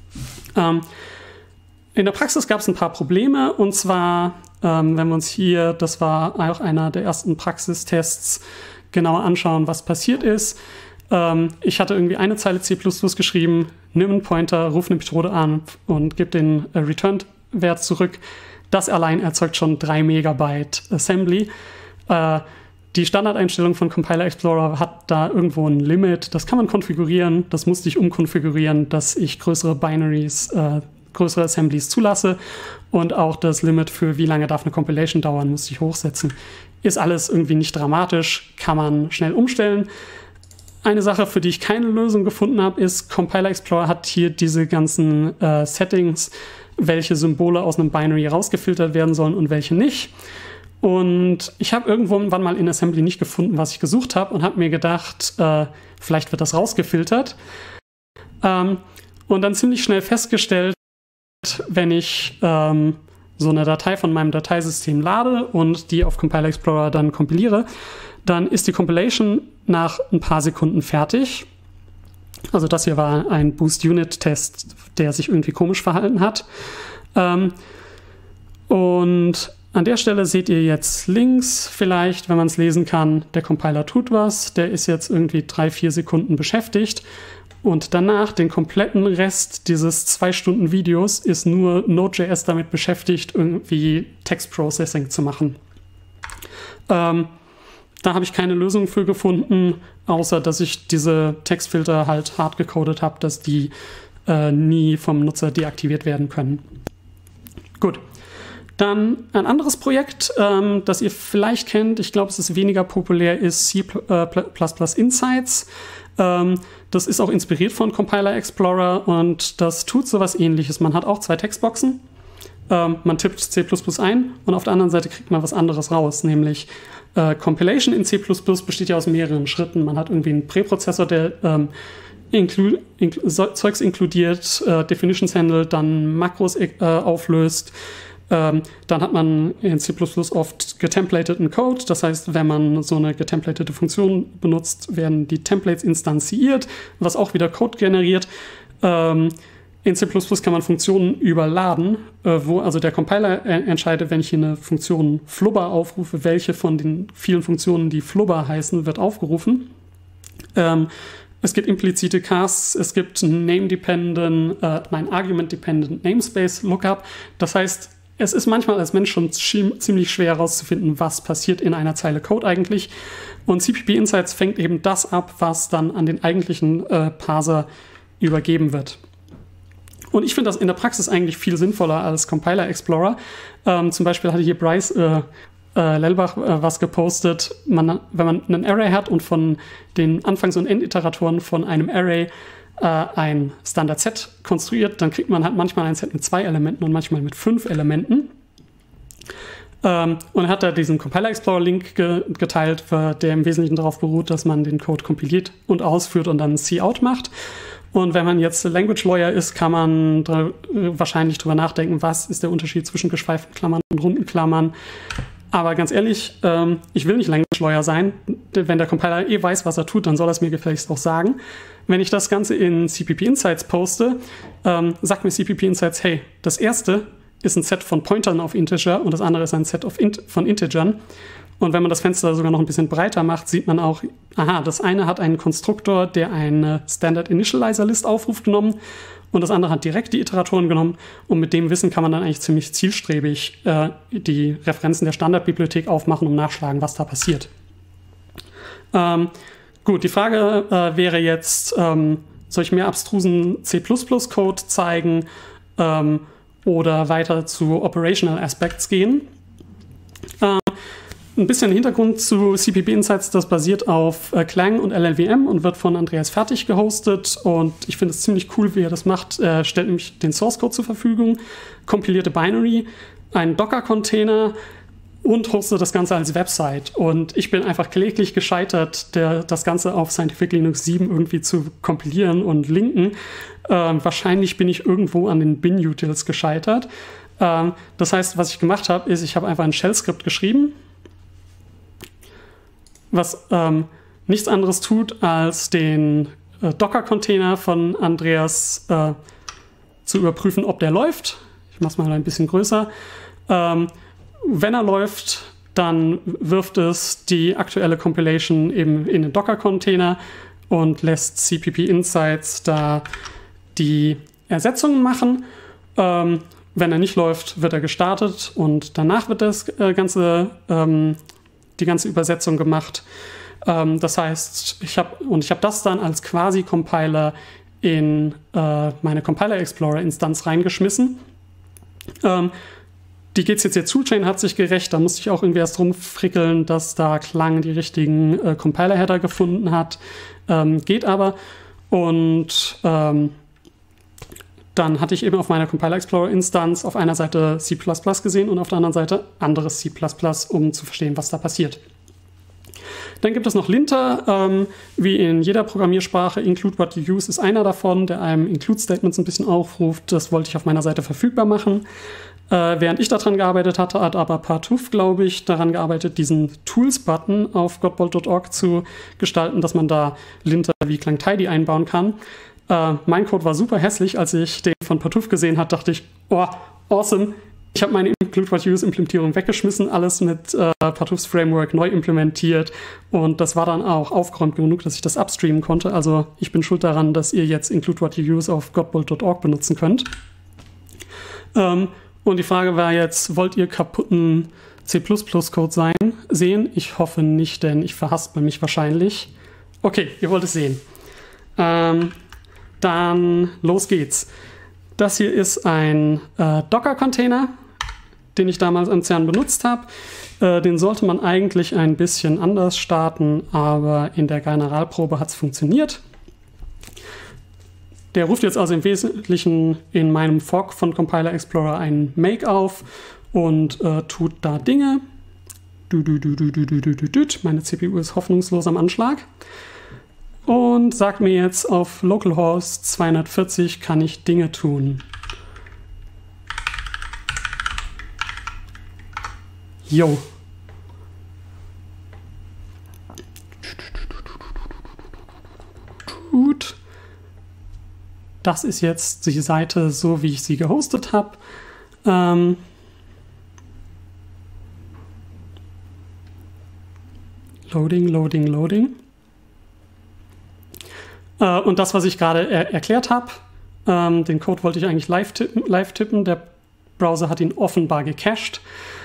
Speaker 2: In der Praxis gab es ein paar Probleme, und zwar, wenn wir uns hier, das war auch einer der ersten Praxistests, genauer anschauen, was passiert ist. Ich hatte irgendwie eine Zeile C++ geschrieben, nimm einen Pointer, ruf eine Methode an und gib den Return-Wert zurück. Das allein erzeugt schon 3 Megabyte Assembly. Die Standardeinstellung von Compiler Explorer hat da irgendwo ein Limit. Das kann man konfigurieren. Das musste ich umkonfigurieren, dass ich größere Binaries, größere Assemblies zulasse. Und auch das Limit für wie lange darf eine Compilation dauern, musste ich hochsetzen. Ist alles irgendwie nicht dramatisch, kann man schnell umstellen. Eine Sache, für die ich keine Lösung gefunden habe, ist, Compiler Explorer hat hier diese ganzen Settings, welche Symbole aus einem Binary rausgefiltert werden sollen und welche nicht. Und ich habe irgendwann mal in Assembly nicht gefunden, was ich gesucht habe, und habe mir gedacht, vielleicht wird das rausgefiltert. Und dann ziemlich schnell festgestellt, wenn ich so eine Datei von meinem Dateisystem lade und die auf Compiler Explorer dann kompiliere, dann ist die Compilation nach ein paar Sekunden fertig. Also das hier war ein Boost-Unit-Test, der sich irgendwie komisch verhalten hat. Und an der Stelle seht ihr jetzt links vielleicht, wenn man es lesen kann, der Compiler tut was. Der ist jetzt irgendwie 3-4 Sekunden beschäftigt. Und danach, den kompletten Rest dieses 2-Stunden-Videos, ist nur Node.js damit beschäftigt, irgendwie Text-Processing zu machen. Da habe ich keine Lösung für gefunden, außer dass ich diese Textfilter halt hart gecodet habe, dass die nie vom Nutzer deaktiviert werden können. Gut. Dann ein anderes Projekt, das ihr vielleicht kennt, ich glaube, es ist weniger populär, ist C++ Insights. Das ist auch inspiriert von Compiler Explorer und das tut sowas Ähnliches. Man hat auch 2 Textboxen, man tippt C++ ein und auf der anderen Seite kriegt man was anderes raus, nämlich Compilation in C++ besteht ja aus mehreren Schritten. Man hat irgendwie einen Präprozessor, der Zeugs inkludiert, Definitions handelt, dann Makros auflöst. Dann hat man in C++ oft getemplateten Code. Das heißt, wenn man so eine getemplatete Funktion benutzt, werden die Templates instanziert, was auch wieder Code generiert. In C++ kann man Funktionen überladen, wo also der Compiler entscheidet, wenn ich hier eine Funktion Flubber aufrufe, welche von den vielen Funktionen, die Flubber heißen, wird aufgerufen. Es gibt implizite Casts, es gibt Name-Dependent, Argument-Dependent Namespace Lookup. Das heißt, es ist manchmal als Mensch schon ziemlich schwer herauszufinden, was passiert in einer Zeile Code eigentlich. Und CPP Insights fängt eben das ab, was dann an den eigentlichen Parser übergeben wird. Und ich finde das in der Praxis eigentlich viel sinnvoller als Compiler Explorer. Zum Beispiel hatte hier Bryce Lellbach was gepostet. Wenn man einen Array hat und von den Anfangs- und Enditeratoren von einem Array ein Standard-Set konstruiert, dann kriegt man halt manchmal ein Set mit 2 Elementen und manchmal mit 5 Elementen. Und er hat da diesen Compiler Explorer Link geteilt, der im Wesentlichen darauf beruht, dass man den Code kompiliert und ausführt und dann Cout macht. Und wenn man jetzt Language Lawyer ist, kann man wahrscheinlich drüber nachdenken, was ist der Unterschied zwischen geschweiften Klammern und runden Klammern. Aber ganz ehrlich, ich will nicht Language Lawyer sein. Wenn der Compiler weiß, was er tut, dann soll er es mir gefälligst auch sagen. Wenn ich das Ganze in CPP Insights poste, sagt mir CPP Insights, hey, das erste ist ein Set von Pointern auf Integer und das andere ist ein Set von Integern. Und wenn man das Fenster sogar noch ein bisschen breiter macht, sieht man auch, aha, das eine hat einen Konstruktor, der eine Standard Initializer List aufruft, genommen und das andere hat direkt die Iteratoren genommen und mit dem Wissen kann man dann eigentlich ziemlich zielstrebig die Referenzen der Standardbibliothek aufmachen und nachschlagen, was da passiert. Gut, die Frage wäre jetzt, soll ich mehr abstrusen C++-Code zeigen oder weiter zu Operational Aspects gehen? Ein bisschen Hintergrund zu CPP Insights, das basiert auf Clang und LLVM und wird von Andreas Fertig gehostet und ich finde es ziemlich cool, wie er das macht. Er stellt nämlich den Source Code zur Verfügung, kompilierte Binary, einen Docker-Container und hostet das Ganze als Website. Und ich bin einfach kläglich gescheitert, das Ganze auf Scientific Linux 7 irgendwie zu kompilieren und linken. Wahrscheinlich bin ich irgendwo an den Bin-Utils gescheitert. Das heißt, was ich gemacht habe, ist, ich habe einfach ein Shell-Skript geschrieben, was nichts anderes tut, als den Docker-Container von Andreas zu überprüfen, ob der läuft. Ich mache es mal ein bisschen größer. Wenn er läuft, dann wirft es die aktuelle Compilation eben in den Docker-Container und lässt CPP Insights da die Ersetzungen machen. Wenn er nicht läuft, wird er gestartet und danach wird die ganze Übersetzung gemacht. Das heißt, ich habe das dann als Quasi-Compiler in meine Compiler Explorer Instanz reingeschmissen. Die GCC-Toolchain hat sich gerecht, da musste ich auch irgendwie erst rumfrickeln, dass da Clang die richtigen Compiler-Header gefunden hat. Geht aber. Und dann hatte ich eben auf meiner Compiler Explorer Instanz auf einer Seite C++ gesehen und auf der anderen Seite anderes C++, um zu verstehen, was da passiert. Dann gibt es noch Linter, wie in jeder Programmiersprache. Include what you use ist einer davon, der einem Include-Statements ein bisschen aufruft. Das wollte ich auf meiner Seite verfügbar machen. Während ich daran gearbeitet hatte, hat aber Partouf, glaube ich, daran gearbeitet, diesen Tools-Button auf godbolt.org zu gestalten, dass man da Linter wie Klangtidy einbauen kann. Mein Code war super hässlich. Als ich den von Partouf gesehen habe, dachte ich, oh, awesome. Ich habe meine Include-What-You-Use-Implementierung weggeschmissen, alles mit Partoufs Framework neu implementiert und das war dann auch aufgeräumt genug, dass ich das upstreamen konnte. Also ich bin schuld daran, dass ihr jetzt Include-What-You-Use auf godbolt.org benutzen könnt. Und die Frage war jetzt, wollt ihr kaputten C++-Code sehen? Ich hoffe nicht, denn ich verhaspel mich wahrscheinlich. Okay, ihr wollt es sehen. Dann los geht's. Das hier ist ein Docker-Container, den ich damals am CERN benutzt habe. Den sollte man eigentlich ein bisschen anders starten, aber in der Generalprobe hat es funktioniert. Der ruft jetzt also im Wesentlichen in meinem Fork von Compiler Explorer einen Make auf und tut da Dinge. Meine CPU ist hoffnungslos am Anschlag. Und sagt mir jetzt, auf Localhost 240 kann ich Dinge tun. Jo. Gut. Das ist jetzt die Seite, so wie ich sie gehostet habe. Loading. Und das, was ich gerade erklärt habe, den Code wollte ich eigentlich live tippen. Der Browser hat ihn offenbar gecached.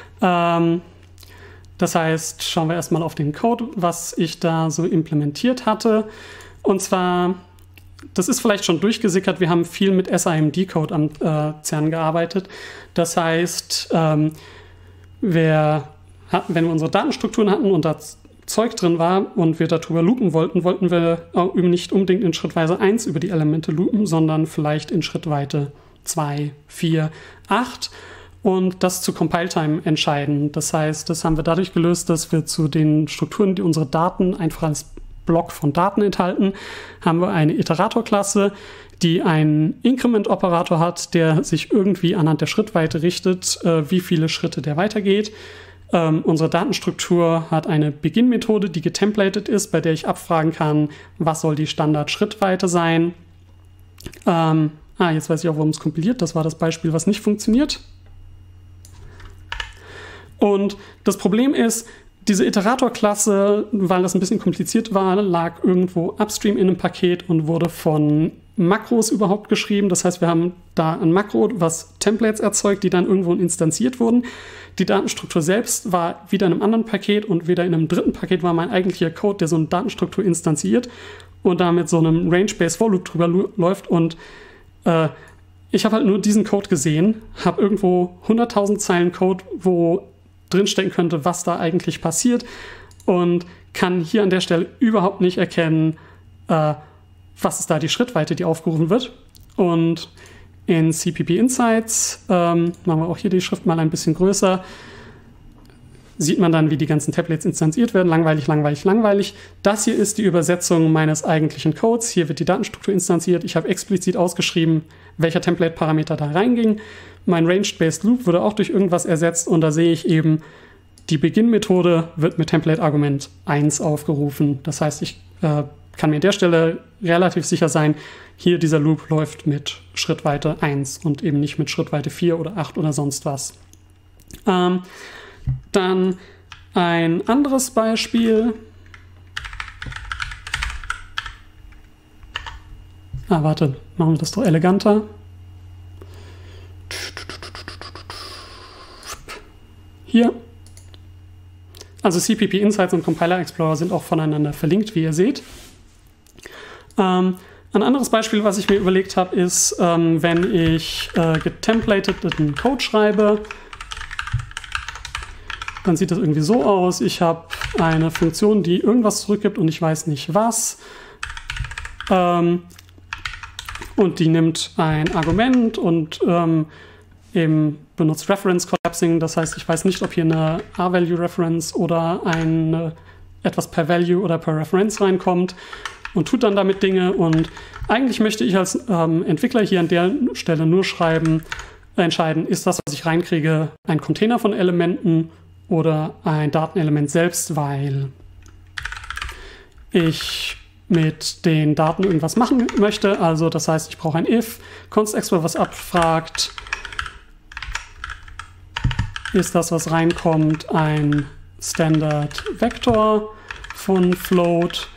Speaker 2: Das heißt, schauen wir erstmal auf den Code, was ich da so implementiert hatte. Und zwar das ist vielleicht schon durchgesickert, wir haben viel mit SIMD-Code am CERN gearbeitet. Das heißt, wenn wir unsere Datenstrukturen hatten und da Zeug drin war und wir darüber loopen wollten, wollten wir nicht unbedingt in Schrittweise 1 über die Elemente loopen, sondern vielleicht in Schrittweite 2, 4, 8 und das zu Compile-Time entscheiden. Das heißt, das haben wir dadurch gelöst, dass wir zu den Strukturen, die unsere Daten einfach als Block von Daten enthalten, haben wir eine Iterator-Klasse, die einen Increment-Operator hat, der sich irgendwie anhand der Schrittweite richtet, wie viele Schritte der weitergeht. Unsere Datenstruktur hat eine Begin-Methode, die getemplated ist, bei der ich abfragen kann, was soll die Standard-Schrittweite sein. Jetzt weiß ich auch, warum es kompiliert. Das war das Beispiel, was nicht funktioniert. Und das Problem ist, diese Iterator-Klasse, weil das ein bisschen kompliziert war, lag irgendwo upstream in einem Paket und wurde von Makros überhaupt geschrieben. Das heißt, wir haben da ein Makro, was Templates erzeugt, die dann irgendwo instanziert wurden. Die Datenstruktur selbst war wieder in einem anderen Paket und wieder in einem dritten Paket war mein eigentlicher Code, der so eine Datenstruktur instanziert und da mit so einem Range-Based For Loop drüber läuft. Und ich habe halt nur diesen Code gesehen, habe irgendwo 100.000 Zeilen Code, wo drinstecken könnte, was da eigentlich passiert und kann hier an der Stelle überhaupt nicht erkennen, was ist da die Schrittweite, die aufgerufen wird. Und in CPP Insights, machen wir auch hier die Schrift mal ein bisschen größer, sieht man dann, wie die ganzen Templates instanziert werden. Langweilig, langweilig, langweilig. Das hier ist die Übersetzung meines eigentlichen Codes. Hier wird die Datenstruktur instanziert. Ich habe explizit ausgeschrieben, welcher Template-Parameter da reinging. Mein Range-Based Loop wurde auch durch irgendwas ersetzt und da sehe ich eben, die Begin-Methode wird mit Template-Argument 1 aufgerufen. Das heißt, ich kann mir an der Stelle relativ sicher sein, hier dieser Loop läuft mit Schrittweite 1 und eben nicht mit Schrittweite 4 oder 8 oder sonst was. Dann ein anderes Beispiel. Warte, machen wir das doch eleganter. Hier. Also CPP Insights und Compiler Explorer sind auch voneinander verlinkt, wie ihr seht. Ein anderes Beispiel, was ich mir überlegt habe, ist, wenn ich getemplateten Code schreibe, dann sieht das irgendwie so aus. Ich habe eine Funktion, die irgendwas zurückgibt und ich weiß nicht was. Und die nimmt ein Argument und eben benutzt Reference Collapsing. Das heißt, ich weiß nicht, ob hier eine R-Value-Reference oder etwas per Value oder per Reference reinkommt und tut dann damit Dinge. Und eigentlich möchte ich als Entwickler hier an der Stelle nur entscheiden, ist das, was ich reinkriege, ein Container von Elementen oder ein Datenelement selbst, weil ich mit den Daten irgendwas machen möchte. Also das heißt, ich brauche ein if, const export, was abfragt, ist das, was reinkommt, ein Standard Vektor von Float.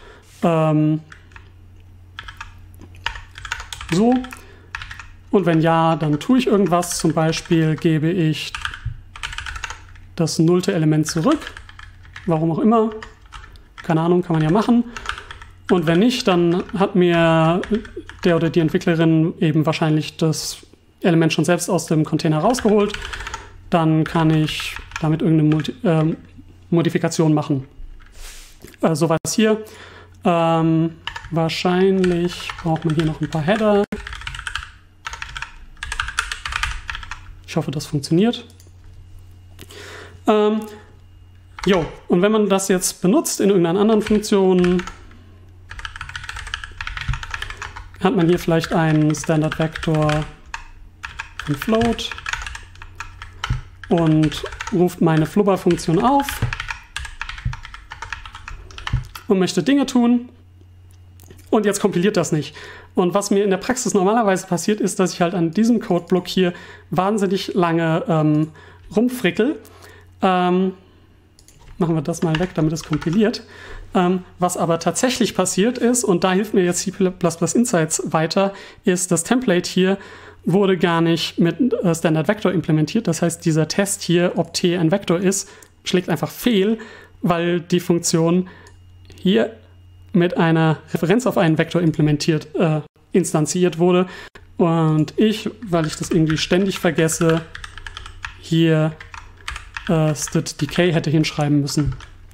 Speaker 2: So. Und wenn ja, dann tue ich irgendwas. Zum Beispiel gebe ich das nullte Element zurück. Warum auch immer. Keine Ahnung, kann man ja machen. Und wenn nicht, dann hat mir der oder die Entwicklerin eben wahrscheinlich das Element schon selbst aus dem Container rausgeholt. Dann kann ich damit irgendeine Modifikation machen. So war es hier. Wahrscheinlich braucht man hier noch ein paar Header. Ich hoffe, das funktioniert. Und wenn man das jetzt benutzt in irgendeiner anderen Funktion, hat man hier vielleicht einen Standard Vektor von Float und ruft meine Flubber-Funktion auf und möchte Dinge tun. Und jetzt kompiliert das nicht. Und was mir in der Praxis normalerweise passiert, ist, dass ich halt an diesem Codeblock hier wahnsinnig lange rumfrickel. Machen wir das mal weg, damit es kompiliert. Was aber tatsächlich passiert ist, und da hilft mir jetzt C++ Insights weiter, ist, das Template hier wurde gar nicht mit Standard Vector implementiert. Das heißt, dieser Test hier, ob t ein Vektor ist, schlägt einfach fehl, weil die Funktion hier mit einer Referenz auf einen Vektor implementiert instanziert wurde. Und ich, weil ich das irgendwie ständig vergesse, hier std_decay hätte hinschreiben müssen.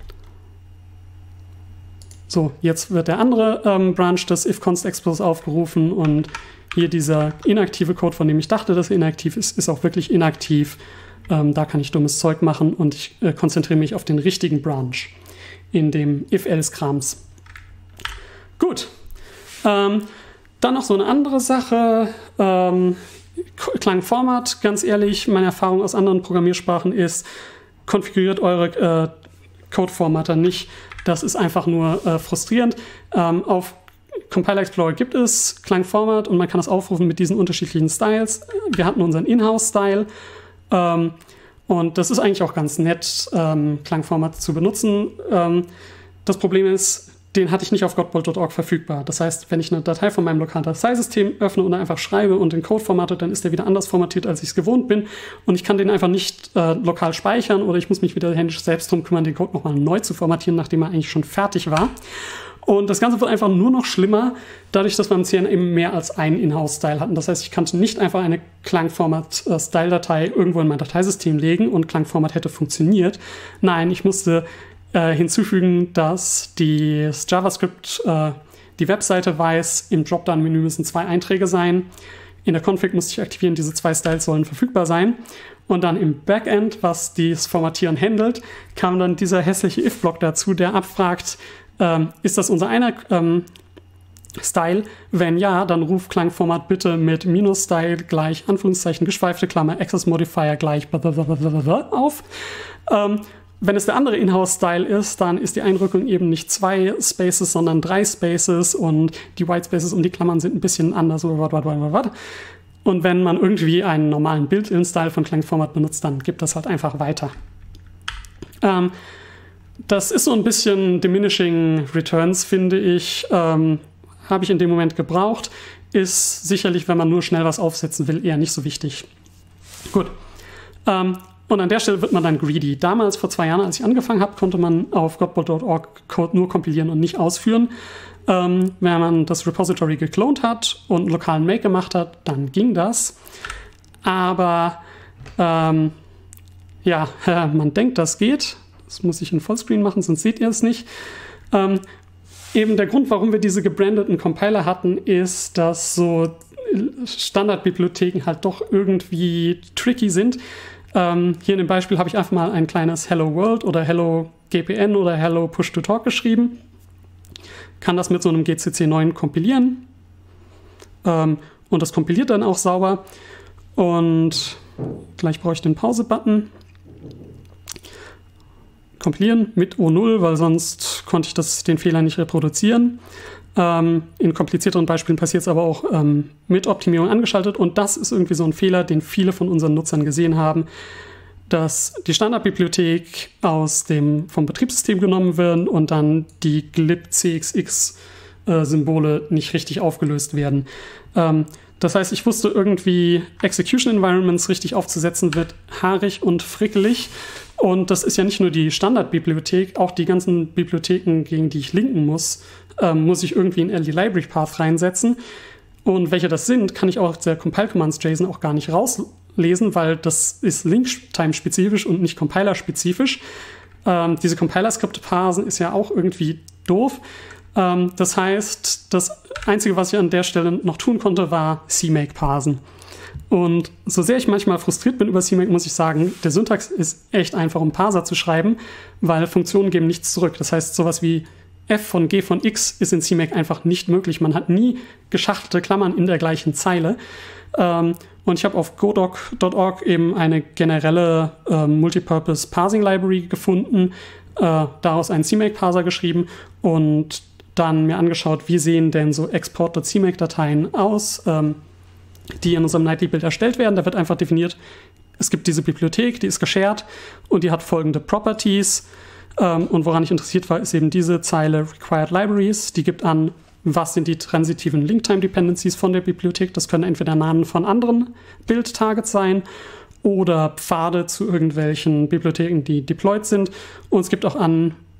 Speaker 2: So, jetzt wird der andere Branch des if_const_explos aufgerufen und hier dieser inaktive Code, von dem ich dachte, dass er inaktiv ist, ist auch wirklich inaktiv. Da kann ich dummes Zeug machen und ich konzentriere mich auf den richtigen Branch in dem if-else-Krams. Gut. Dann noch so eine andere Sache. Klangformat, ganz ehrlich, meine Erfahrung aus anderen Programmiersprachen ist, konfiguriert eure Codeformatter nicht. Das ist einfach nur frustrierend. Auf Compiler Explorer gibt es Klangformat und man kann das aufrufen mit diesen unterschiedlichen Styles. Wir hatten unseren Inhouse-Style und das ist eigentlich auch ganz nett, Klangformat zu benutzen. Das Problem ist, den hatte ich nicht auf godbolt.org verfügbar. Das heißt, wenn ich eine Datei von meinem lokalen Dateisystem öffne und einfach schreibe und den Code formate, dann ist der wieder anders formatiert, als ich es gewohnt bin. Und ich kann den einfach nicht lokal speichern oder ich muss mich wieder händisch selbst darum kümmern, den Code nochmal neu zu formatieren, nachdem er eigentlich schon fertig war. Und das Ganze wird einfach nur noch schlimmer, dadurch, dass wir im CN eben mehr als einen Inhouse-Style hatten. Das heißt, ich konnte nicht einfach eine Klangformat-Style-Datei irgendwo in mein Dateisystem legen und Klangformat hätte funktioniert. Nein, ich musste hinzufügen, dass das JavaScript die Webseite weiß, im Dropdown-Menü müssen 2 Einträge sein. In der Config musste ich aktivieren, diese 2 Styles sollen verfügbar sein. Und dann im Backend, was das Formatieren handelt, kam dann dieser hässliche if-Block dazu, der abfragt, ist das unser einer Style? Wenn ja, dann ruf Klangformat bitte mit -Style gleich Anführungszeichen geschweifte Klammer Access Modifier gleich auf. Wenn es der andere Inhouse-Style ist, dann ist die Einrückung eben nicht 2 Spaces, sondern 3 Spaces und die Whitespaces um die Klammern sind ein bisschen anders. Und wenn man irgendwie einen normalen Built-in-Style von Klangformat benutzt, dann gibt das halt einfach weiter. Das ist so ein bisschen diminishing returns, finde ich. Habe ich in dem Moment gebraucht. Ist sicherlich, wenn man nur schnell was aufsetzen will, eher nicht so wichtig. Gut. Und an der Stelle wird man dann greedy. Damals, vor 2 Jahren, als ich angefangen habe, konnte man auf godbolt.org Code nur kompilieren und nicht ausführen. Wenn man das Repository geklont hat und einen lokalen Make gemacht hat, dann ging das. Aber man denkt, das geht. Das muss ich in Vollscreen machen, sonst seht ihr es nicht. Eben der Grund, warum wir diese gebrandeten Compiler hatten, ist, dass so Standardbibliotheken halt doch irgendwie tricky sind. Hier in dem Beispiel habe ich einfach mal ein kleines Hello World oder Hello GPN oder Hello Push to Talk geschrieben. Kann das mit so einem GCC 9 kompilieren. Und das kompiliert dann auch sauber. Und gleich brauche ich den Pause-Button. Kompilieren mit O0, weil sonst konnte ich den Fehler nicht reproduzieren. In komplizierteren Beispielen passiert es aber auch mit Optimierung angeschaltet. Und das ist irgendwie so ein Fehler, den viele von unseren Nutzern gesehen haben, dass die Standardbibliothek vom Betriebssystem genommen wird und dann die glib-cxx-Symbole nicht richtig aufgelöst werden. Das heißt, ich wusste irgendwie, Execution Environments richtig aufzusetzen wird haarig und frickelig. Und das ist ja nicht nur die Standardbibliothek, auch die ganzen Bibliotheken, gegen die ich linken muss ich irgendwie in LD Library Path reinsetzen. Und welche das sind, kann ich auch aus der Compile Commands JSON auch gar nicht rauslesen, weil das ist Link-Time-spezifisch und nicht Compiler-spezifisch. Diese Compiler-Skripte parsen ist ja auch irgendwie doof. Das heißt, das Einzige, was ich an der Stelle noch tun konnte, war CMake parsen. Und so sehr ich manchmal frustriert bin über CMake, muss ich sagen, der Syntax ist echt einfach, um Parser zu schreiben, weil Funktionen geben nichts zurück. Das heißt, sowas wie f von g von x ist in CMake einfach nicht möglich. Man hat nie geschachtelte Klammern in der gleichen Zeile. Und ich habe auf godoc.org eben eine generelle Multipurpose Parsing Library gefunden, daraus einen CMake-Parser geschrieben und dann mir angeschaut, wie sehen denn so Export.cmake-Dateien aus, die in unserem Nightly-Build erstellt werden. Da wird einfach definiert, es gibt diese Bibliothek, die ist geshared und die hat folgende Properties. Und woran ich interessiert war, ist eben diese Zeile Required Libraries. Die gibt an, was sind die transitiven Link-Time-Dependencies von der Bibliothek. Das können entweder Namen von anderen Build-Targets sein oder Pfade zu irgendwelchen Bibliotheken, die deployed sind. Und es gibt auch an,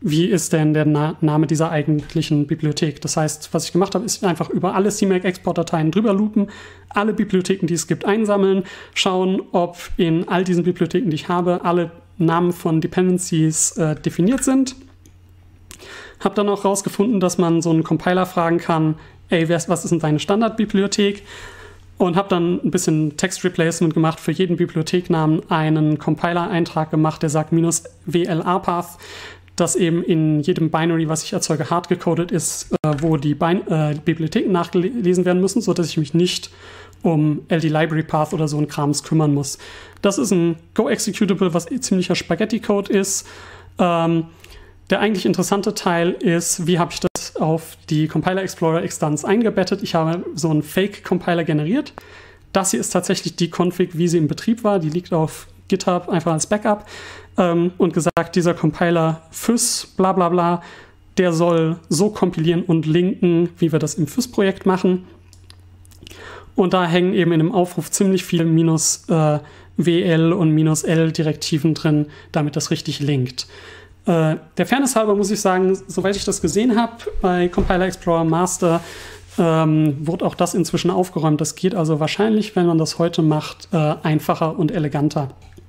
Speaker 2: wie ist denn der Name dieser eigentlichen Bibliothek. Das heißt, was ich gemacht habe, ist einfach über alle CMake-Export-Dateien drüber loopen, alle Bibliotheken, die es gibt, einsammeln, schauen, ob in all diesen Bibliotheken, die ich habe, alle Namen von Dependencies definiert sind. Habe dann auch rausgefunden, dass man so einen Compiler fragen kann, ey, was ist denn deine Standardbibliothek? Und habe dann ein bisschen Text-Replacement gemacht, für jeden Bibliotheknamen einen Compiler-Eintrag gemacht, der sagt -vlar-path, dass eben in jedem Binary, was ich erzeuge, hardgecoded ist, wo die Bibliotheken nachgelesen werden müssen, sodass ich mich nicht um LD-Library-Path oder so ein Krams kümmern muss. Das ist ein Go-Executable, was ziemlicher Spaghetti-Code ist. Der eigentlich interessante Teil ist, wie habe ich das auf die Compiler-Explorer-Instanz eingebettet. Ich habe so einen Fake-Compiler generiert. Das hier ist tatsächlich die Config, wie sie im Betrieb war. Die liegt auf GitHub einfach als Backup. Und gesagt, dieser Compiler fys bla bla bla, der soll so kompilieren und linken, wie wir das im fys-Projekt machen. Und da hängen eben in dem Aufruf ziemlich viel -WL und -L-Direktiven drin, damit das richtig linkt. Der Fairness halber muss ich sagen, soweit ich das gesehen habe, bei Compiler Explorer Master wurde auch das inzwischen aufgeräumt. Das geht also wahrscheinlich, wenn man das heute macht, einfacher und eleganter.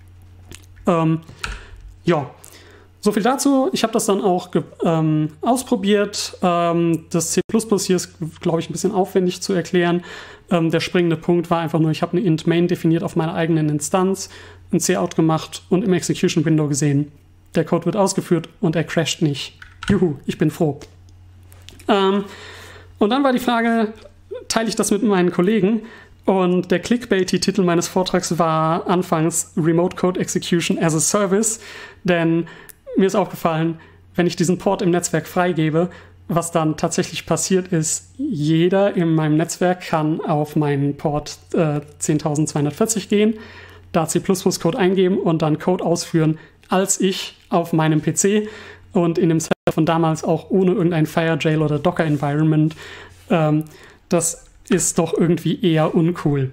Speaker 2: Ja, so viel dazu. Ich habe das dann auch ausprobiert. Das C++ hier ist, glaube ich, ein bisschen aufwendig zu erklären. Der springende Punkt war einfach nur, ich habe eine int main definiert auf meiner eigenen Instanz, ein cout gemacht und im Execution Window gesehen. Der Code wird ausgeführt und er crasht nicht. Juhu, ich bin froh. Und dann war die Frage, teile ich das mit meinen Kollegen? Und der Clickbaity-Titel meines Vortrags war anfangs Remote Code Execution as a Service, denn mir ist aufgefallen, wenn ich diesen Port im Netzwerk freigebe, was dann tatsächlich passiert ist, jeder in meinem Netzwerk kann auf meinen Port 10.240 gehen, da C++-Code eingeben und dann Code ausführen, als ich auf meinem PC und in dem Setup von damals auch ohne irgendein FireJail oder Docker-Environment. Das ist doch irgendwie eher uncool.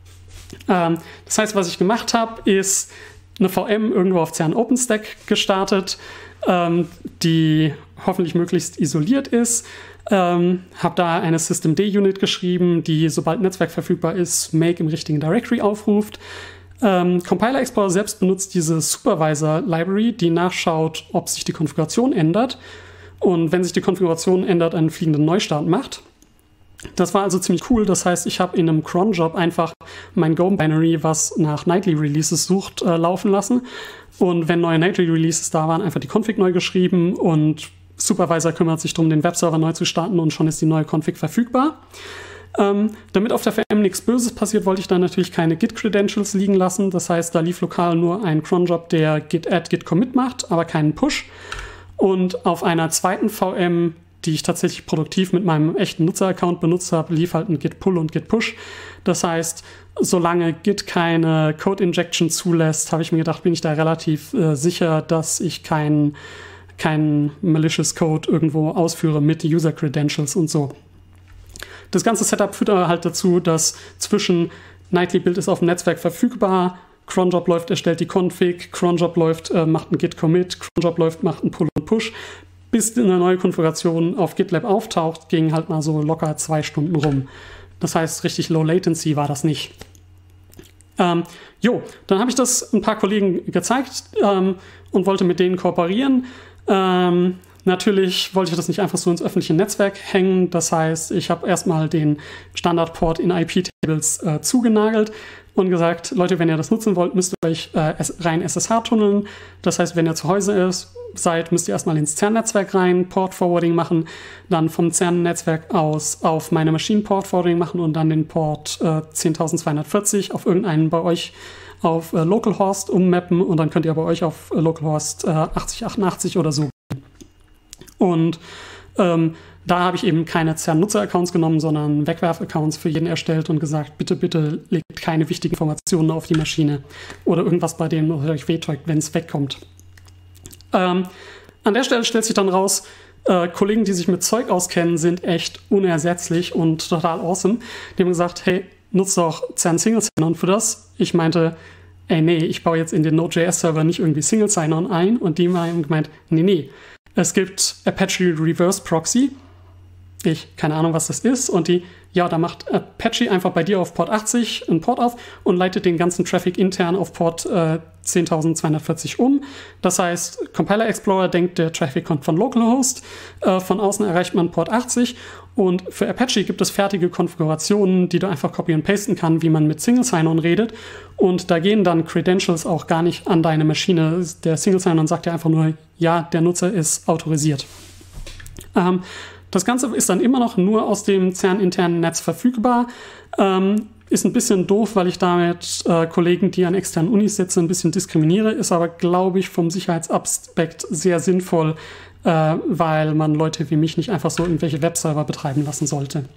Speaker 2: Das heißt, was ich gemacht habe, ist eine VM irgendwo auf CERN OpenStack gestartet, die hoffentlich möglichst isoliert ist. Habe da eine Systemd-Unit geschrieben, die, sobald Netzwerk verfügbar ist, Make im richtigen Directory aufruft. Compiler Explorer selbst benutzt diese Supervisor-Library, die nachschaut, ob sich die Konfiguration ändert. Und wenn sich die Konfiguration ändert, einen fliegenden Neustart macht. Das war also ziemlich cool. Das heißt, ich habe in einem cron-Job einfach mein Go-Binary, was nach Nightly Releases sucht, laufen lassen. Und wenn neue Nightly Releases da waren, einfach die Config neu geschrieben und Supervisor kümmert sich darum, den Webserver neu zu starten und schon ist die neue Config verfügbar. Damit auf der VM nichts Böses passiert, wollte ich dann natürlich keine Git-Credentials liegen lassen. Das heißt, da lief lokal nur ein cron-Job, der Git-Add, Git-Commit macht, aber keinen Push. Und auf einer zweiten VM, die ich tatsächlich produktiv mit meinem echten Nutzer-Account benutzt habe, lief halt ein Git-Pull und Git-Push. Das heißt, solange Git keine Code-Injection zulässt, habe ich mir gedacht, bin ich da relativ sicher, dass ich keinen malicious Code irgendwo ausführe mit User-Credentials und so. Das ganze Setup führt aber halt dazu, dass zwischen Nightly Build ist auf dem Netzwerk verfügbar, cronjob läuft, erstellt die Config, cronjob läuft, macht einen Git-Commit, cronjob läuft, macht einen Pull und Push. Bis eine neue Konfiguration auf GitLab auftaucht, ging halt mal so locker 2 Stunden rum. Das heißt, richtig Low Latency war das nicht. Dann habe ich das ein paar Kollegen gezeigt und wollte mit denen kooperieren. Natürlich wollte ich das nicht einfach so ins öffentliche Netzwerk hängen. Das heißt, ich habe erstmal den Standardport in IP-Tables zugenagelt und gesagt, Leute, wenn ihr das nutzen wollt, müsst ihr euch rein SSH tunneln. Das heißt, wenn ihr zu Hause seid, müsst ihr erstmal ins CERN-Netzwerk rein, Port-Forwarding machen, dann vom CERN-Netzwerk aus auf meine Maschine Port-Forwarding machen und dann den Port 10.240 auf irgendeinen bei euch auf Localhost ummappen und dann könnt ihr bei euch auf Localhost 8088 oder so. Und da habe ich eben keine CERN-Nutzer-Accounts genommen, sondern Wegwerf-Accounts für jeden erstellt und gesagt, bitte, bitte legt keine wichtigen Informationen auf die Maschine oder irgendwas bei dem euch wehtut, wenn es wegkommt. An der Stelle stellt sich dann raus, Kollegen, die sich mit Zeug auskennen, sind echt unersetzlich und total awesome. Die haben gesagt, hey, nutzt doch CERN Single Sign-On für das. Ich meinte, ey, nee, ich baue jetzt in den Node.js-Server nicht irgendwie Single Sign-On ein. Und die haben gemeint, nee, es gibt Apache Reverse Proxy. Keine Ahnung, was das ist. Und da macht Apache einfach bei dir auf Port 80 einen Port auf und leitet den ganzen Traffic intern auf Port 10.240 um. Das heißt, Compiler Explorer denkt, der Traffic kommt von Localhost. Von außen erreicht man Port 80. Und für Apache gibt es fertige Konfigurationen, die du einfach copy und pasten kannst, wie man mit Single Sign-On redet. Und da gehen dann Credentials auch gar nicht an deine Maschine. Der Single Sign-On sagt ja einfach nur, ja, der Nutzer ist autorisiert. Das Ganze ist dann immer noch nur aus dem CERN-internen Netz verfügbar. Ist ein bisschen doof, weil ich damit Kollegen, die an externen Unis sitzen, ein bisschen diskriminiere. Ist aber, glaube ich, vom Sicherheitsaspekt sehr sinnvoll, weil man Leute wie mich nicht einfach so irgendwelche Webserver betreiben lassen sollte.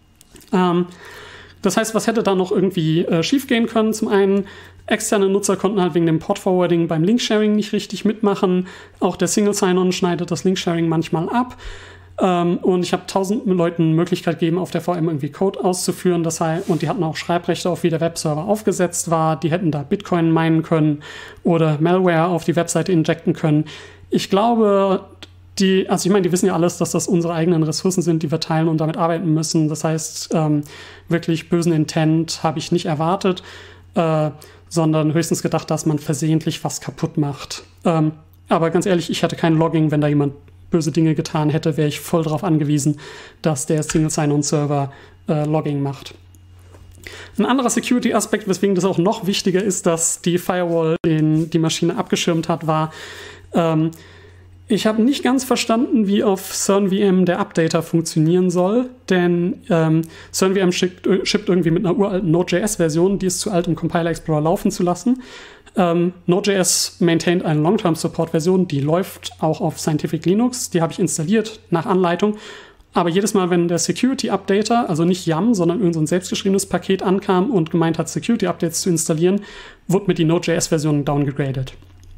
Speaker 2: Das heißt, was hätte da noch irgendwie schief gehen können? Zum einen, externe Nutzer konnten halt wegen dem Port-Forwarding beim Link-Sharing nicht richtig mitmachen. Auch der Single Sign-On schneidet das Link-Sharing manchmal ab. Und ich habe 1000 Leuten Möglichkeit gegeben, auf der VM irgendwie Code auszuführen. Das heißt, und die hatten auch Schreibrechte auf, wie der Webserver aufgesetzt war. Die hätten da Bitcoin minen können oder Malware auf die Webseite injecten können. Ich glaube, die wissen ja alles, dass das unsere eigenen Ressourcen sind, die wir teilen und damit arbeiten müssen. Das heißt, wirklich bösen Intent habe ich nicht erwartet, sondern höchstens gedacht, dass man versehentlich was kaputt macht. Aber ganz ehrlich, ich hatte kein Logging, wenn da jemand böse Dinge getan hätte, wäre ich voll darauf angewiesen, dass der Single Sign-On-Server Logging macht. Ein anderer Security-Aspekt, weswegen das auch noch wichtiger ist, dass die Firewall die Maschine abgeschirmt hat, war, ich habe nicht ganz verstanden, wie auf CERN-VM der Updater funktionieren soll, denn CERN-VM shippt irgendwie mit einer uralten Node.js-Version, die ist zu alt, um Compiler Explorer laufen zu lassen. Node.js maintaint eine Long-Term-Support-Version, die läuft auch auf Scientific Linux, die habe ich installiert nach Anleitung. Aber jedes Mal, wenn der Security-Updater, also nicht YAM, sondern irgend so ein selbstgeschriebenes Paket ankam und gemeint hat, Security-Updates zu installieren, wurde mir die Node.js-Version downgegradet.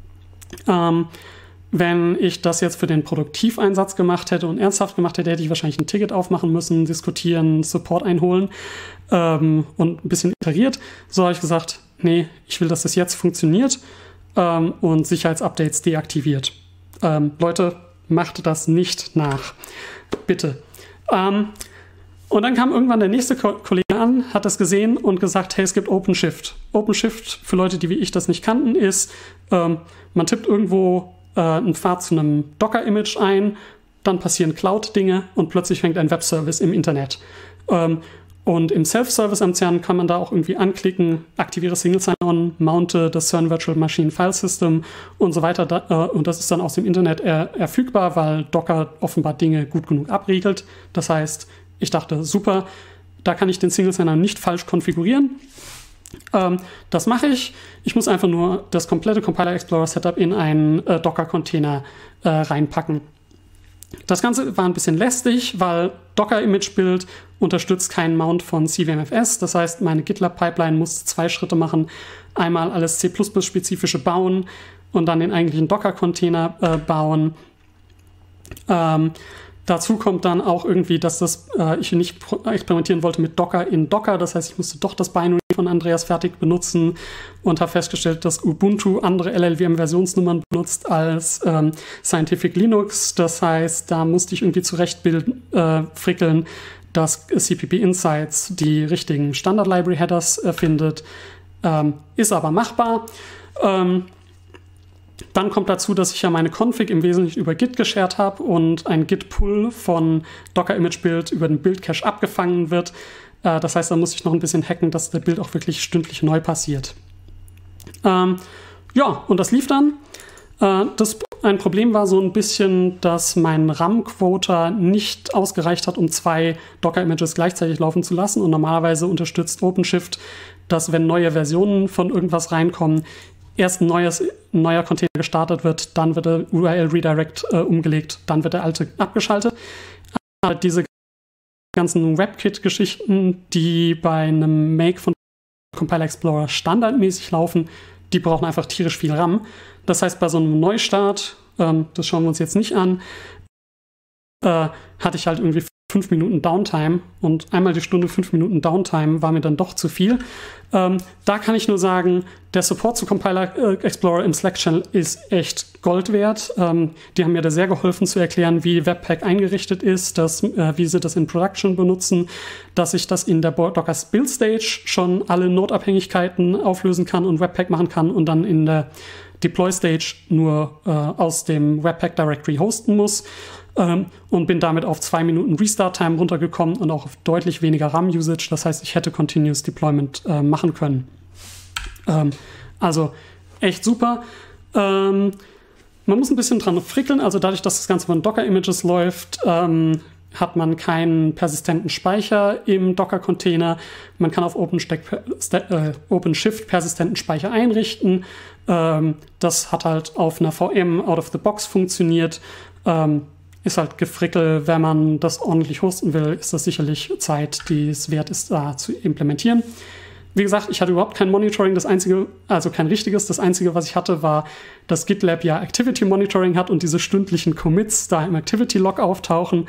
Speaker 2: Wenn ich das jetzt für den Produktiveinsatz gemacht hätte und ernsthaft gemacht hätte, hätte ich wahrscheinlich ein Ticket aufmachen müssen, diskutieren, Support einholen und ein bisschen iteriert. So habe ich gesagt, nee, ich will, dass das jetzt funktioniert und Sicherheitsupdates deaktiviert. Leute, macht das nicht nach. Bitte. Und dann kam irgendwann der nächste Kollege an, hat das gesehen und gesagt, hey, es gibt OpenShift. OpenShift, für Leute, die wie ich das nicht kannten, ist, man tippt irgendwo einen Pfad zu einem Docker-Image ein, dann passieren Cloud-Dinge und plötzlich fängt ein Webservice im Internet. Und im Self-Service am CERN kann man da auch irgendwie anklicken, aktiviere Single Sign-On, mounte das CERN Virtual Machine File System und so weiter. Und das ist dann aus dem Internet verfügbar, weil Docker offenbar Dinge gut genug abriegelt. Das heißt, ich dachte, super, da kann ich den Single Sign-On nicht falsch konfigurieren. Das mache ich. Ich muss einfach nur das komplette Compiler Explorer Setup in einen Docker-Container reinpacken. Das Ganze war ein bisschen lästig, weil Docker-Image-Build unterstützt keinen Mount von CVMFS. Das heißt, meine GitLab-Pipeline muss 2 Schritte machen. Einmal alles C++-spezifische bauen und dann den eigentlichen Docker-Container bauen. Dazu kommt dann auch irgendwie, dass ich nicht experimentieren wollte mit Docker in Docker. Das heißt, ich musste doch das Binary von Andreas fertig benutzen und habe festgestellt, dass Ubuntu andere LLVM-Versionsnummern benutzt als Scientific Linux. Das heißt, da musste ich irgendwie frickeln, dass CPP Insights die richtigen Standard-Library-Headers findet. Ist aber machbar. Dann kommt dazu, dass ich ja meine Config im Wesentlichen über Git geshared habe und ein Git-Pull von Docker-Image-Build über den Build-Cache abgefangen wird. Das heißt, da muss ich noch ein bisschen hacken, dass der Build auch wirklich stündlich neu passiert. Ja, und das lief dann. Ein Problem war so ein bisschen, dass mein RAM-Quota nicht ausgereicht hat, um 2 Docker-Images gleichzeitig laufen zu lassen. Und normalerweise unterstützt OpenShift, dass wenn neue Versionen von irgendwas reinkommen, erst ein neuer Container gestartet wird, dann wird der URL-Redirect umgelegt, dann wird der alte abgeschaltet. Aber diese ganzen WebKit-Geschichten, die bei einem Make von Compiler Explorer standardmäßig laufen, die brauchen einfach tierisch viel RAM. Das heißt, bei so einem Neustart, das schauen wir uns jetzt nicht an, hatte ich halt irgendwie 5 Minuten Downtime und einmal die Stunde 5 Minuten Downtime war mir dann doch zu viel. Da kann ich nur sagen, der Support zu Compiler Explorer im Slack-Channel ist echt Gold wert. Die haben mir da sehr geholfen zu erklären, wie Webpack eingerichtet ist, wie sie das in Production benutzen, dass ich das in der Docker Build Stage schon alle Node-Abhängigkeiten auflösen kann und Webpack machen kann und dann in der Deploy Stage nur aus dem Webpack Directory hosten muss. Und bin damit auf 2 Minuten Restart-Time runtergekommen und auch auf deutlich weniger RAM-Usage. Das heißt, ich hätte Continuous Deployment machen können. Also echt super. Man muss ein bisschen dran frickeln. Also dadurch, dass das Ganze von Docker-Images läuft, hat man keinen persistenten Speicher im Docker-Container. Man kann auf OpenShift persistenten Speicher einrichten. Das hat halt auf einer VM out of the box funktioniert. Ist halt Gefrickel, wenn man das ordentlich hosten will, ist das sicherlich Zeit, die es wert ist, da zu implementieren. Wie gesagt, ich hatte überhaupt kein Monitoring, also kein richtiges. Das Einzige, was ich hatte, war, dass GitLab ja Activity Monitoring hat und diese stündlichen Commits da im Activity-Log auftauchen.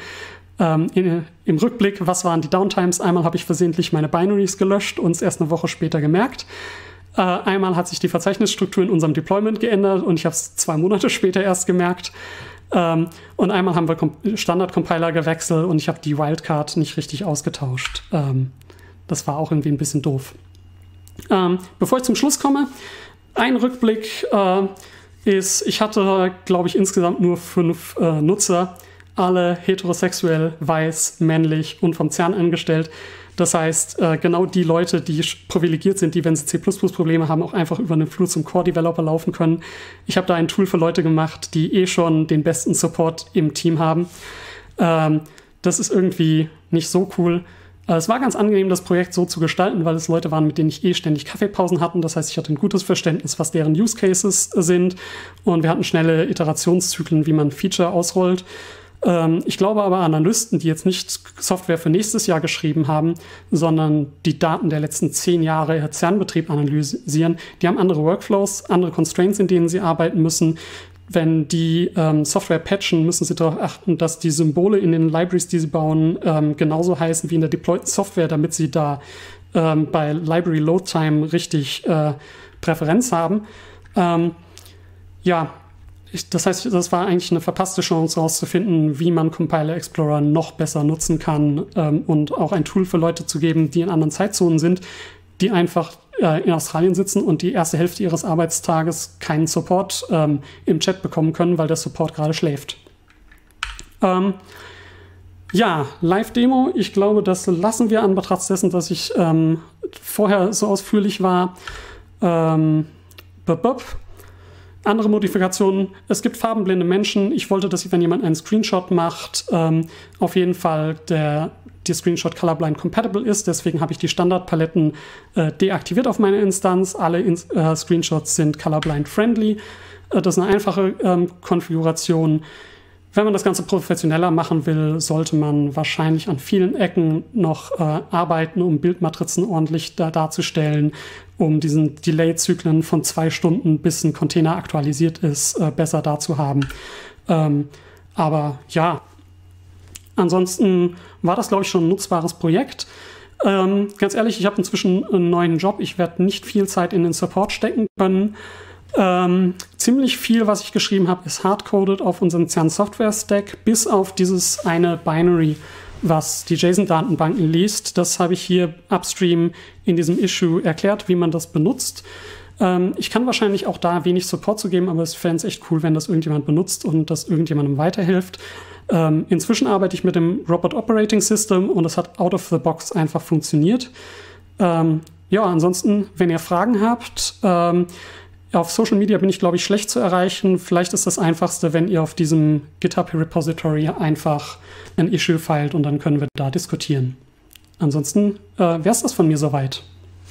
Speaker 2: Im Rückblick, was waren die Downtimes? Einmal habe ich versehentlich meine Binaries gelöscht und es erst eine Woche später gemerkt. Einmal hat sich die Verzeichnisstruktur in unserem Deployment geändert und ich habe es 2 Monate später erst gemerkt. Und einmal haben wir Standard-Compiler gewechselt und ich habe die Wildcard nicht richtig ausgetauscht. Das war auch irgendwie ein bisschen doof. Bevor ich zum Schluss komme, ein Rückblick ist, ich hatte, glaube ich, insgesamt nur 5 Nutzer, alle heterosexuell, weiß, männlich und vom CERN angestellt. Das heißt, genau die Leute, die privilegiert sind, die, wenn sie C++-Probleme haben, auch einfach über einen Flur zum Core-Developer laufen können. Ich habe da ein Tool für Leute gemacht, die schon den besten Support im Team haben. Das ist irgendwie nicht so cool. Es war ganz angenehm, das Projekt so zu gestalten, weil es Leute waren, mit denen ich ständig Kaffeepausen hatte. Das heißt, ich hatte ein gutes Verständnis, was deren Use Cases sind. Und wir hatten schnelle Iterationszyklen, wie man ein Feature ausrollt. Ich glaube aber, Analysten, die jetzt nicht Software für nächstes Jahr geschrieben haben, sondern die Daten der letzten 10 Jahre CERN-Betrieb analysieren, die haben andere Workflows, andere Constraints, in denen sie arbeiten müssen. Wenn die Software patchen, müssen sie darauf achten, dass die Symbole in den Libraries, die sie bauen, genauso heißen wie in der deployten Software, damit sie da bei Library Load Time richtig Präferenz haben. Das heißt, das war eigentlich eine verpasste Chance, herauszufinden, wie man Compiler Explorer noch besser nutzen kann und auch ein Tool für Leute zu geben, die in anderen Zeitzonen sind, die einfach in Australien sitzen und die erste Hälfte ihres Arbeitstages keinen Support im Chat bekommen können, weil der Support gerade schläft. Live-Demo. Ich glaube, das lassen wir an Betracht dessen, dass ich vorher so ausführlich war. Andere Modifikationen. Es gibt farbenblinde Menschen. Ich wollte, dass wenn jemand einen Screenshot macht, auf jeden Fall der Screenshot colorblind compatible ist. Deswegen habe ich die Standardpaletten deaktiviert auf meiner Instanz. Alle Screenshots sind colorblind friendly. Das ist eine einfache Konfiguration. Wenn man das Ganze professioneller machen will, sollte man wahrscheinlich an vielen Ecken noch arbeiten, um Bildmatrizen ordentlich darzustellen, um diesen Delay-Zyklen von 2 Stunden, bis ein Container aktualisiert ist, besser dazuhaben. Aber ja, ansonsten war das, glaube ich, schon ein nutzbares Projekt. Ganz ehrlich, ich habe inzwischen einen neuen Job. Ich werde nicht viel Zeit in den Support stecken können. Ziemlich viel, was ich geschrieben habe, ist hardcoded auf unserem CERN Software Stack, bis auf dieses eine Binary, was die JSON-Datenbanken liest. Das habe ich hier upstream in diesem Issue erklärt, wie man das benutzt. Ich kann wahrscheinlich auch da wenig Support zu geben, aber es fände es echt cool, wenn das irgendjemand benutzt und das irgendjemandem weiterhilft. Inzwischen arbeite ich mit dem Robot Operating System und es hat out of the box einfach funktioniert. Ansonsten, wenn ihr Fragen habt, auf Social Media bin ich, glaube ich, schlecht zu erreichen. Vielleicht ist das Einfachste, wenn ihr auf diesem GitHub-Repository einfach ein Issue feilt und dann können wir da diskutieren. Ansonsten wäre es das von mir soweit.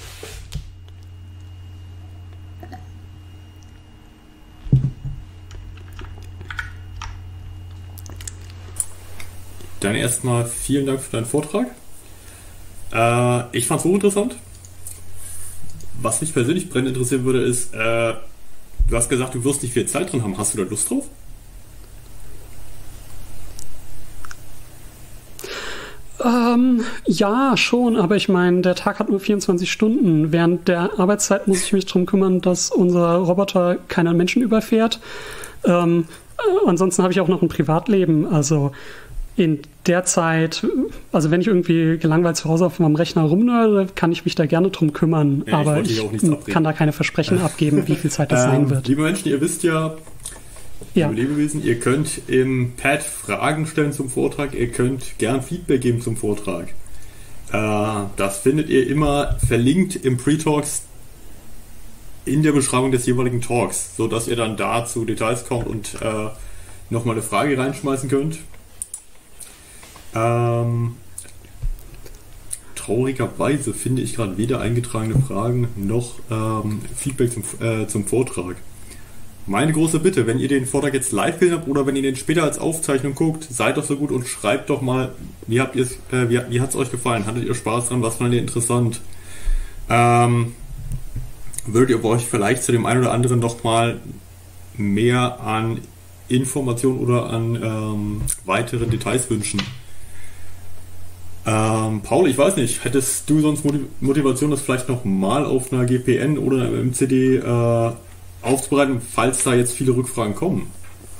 Speaker 1: Dann erstmal vielen Dank für deinen Vortrag. Ich fand es hochinteressant. Was mich persönlich brennend interessieren würde, ist, du hast gesagt, du wirst nicht viel Zeit drin haben. Hast du da Lust drauf?
Speaker 2: Ja, schon, aber ich meine, der Tag hat nur 24 Stunden. Während der Arbeitszeit muss ich mich darum kümmern, dass unser Roboter keinen Menschen überfährt. Ansonsten habe ich auch noch ein Privatleben. Also in der Zeit, also wenn ich irgendwie gelangweilt zu Hause auf meinem Rechner rumnörde, kann ich mich da gerne drum kümmern. Ja, aber ich kann da keine Versprechen abgeben, wie viel Zeit das sein wird.
Speaker 1: Liebe Menschen, ihr wisst ja, liebe Lebewesen, ihr könnt im Pad Fragen stellen zum Vortrag, ihr könnt gern Feedback geben zum Vortrag. Das findet ihr immer verlinkt im Pre-Talks in der Beschreibung des jeweiligen Talks, sodass ihr dann da zu Details kommt und nochmal eine Frage reinschmeißen könnt. Traurigerweise finde ich gerade weder eingetragene Fragen noch Feedback zum Vortrag. Meine große Bitte, wenn ihr den Vortrag jetzt live gesehen habt oder wenn ihr den später als Aufzeichnung guckt, seid doch so gut und schreibt doch mal, wie hat es euch gefallen? Hattet ihr Spaß dran? Was fandet ihr interessant? Würdet ihr euch vielleicht zu dem einen oder anderen noch mal mehr an Informationen oder an weiteren Details wünschen? Paul, ich weiß nicht, hättest du sonst Motivation, das vielleicht noch mal auf einer GPN oder einem MCD aufzubereiten, falls da jetzt viele Rückfragen kommen?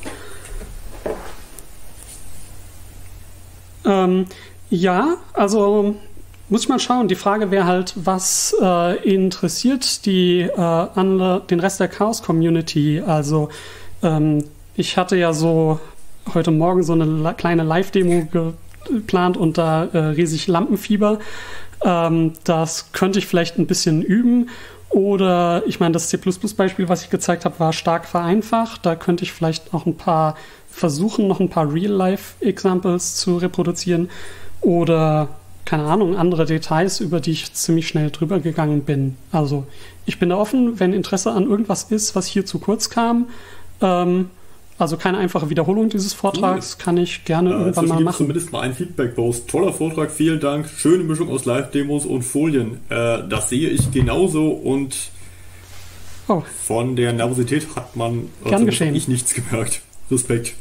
Speaker 2: Ja, also muss ich mal schauen. Die Frage wäre halt, was interessiert den Rest der Chaos-Community? Also ich hatte ja so heute Morgen so eine kleine Live-Demo geplant und da riesig Lampenfieber. Das könnte ich vielleicht ein bisschen üben. Oder, ich meine, das C++-Beispiel, was ich gezeigt habe, war stark vereinfacht. Da könnte ich vielleicht auch versuchen, noch ein paar Real-Life-Examples zu reproduzieren. Oder, keine Ahnung, andere Details, über die ich ziemlich schnell drüber gegangen bin. Also, ich bin da offen, wenn Interesse an irgendwas ist, was hier zu kurz kam. Also keine einfache Wiederholung dieses Vortrags, kann ich gerne irgendwann mal machen.
Speaker 1: Zumindest mal ein Feedback-Post. Toller Vortrag, vielen Dank. Schöne Mischung aus Live-Demos und Folien. Das sehe ich genauso und von der Nervosität hat man ich nichts gemerkt. Respekt.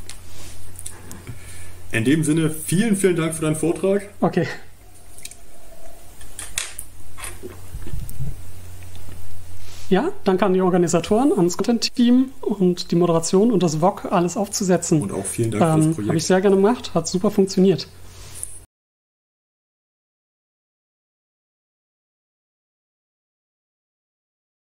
Speaker 1: In dem Sinne, vielen, vielen Dank für deinen Vortrag.
Speaker 2: Okay. Ja, danke an die Organisatoren, ans Content-Team und die Moderation und das VOG, alles aufzusetzen.
Speaker 1: Und auch vielen Dank für das Projekt.
Speaker 2: Habe ich sehr gerne gemacht, hat super funktioniert.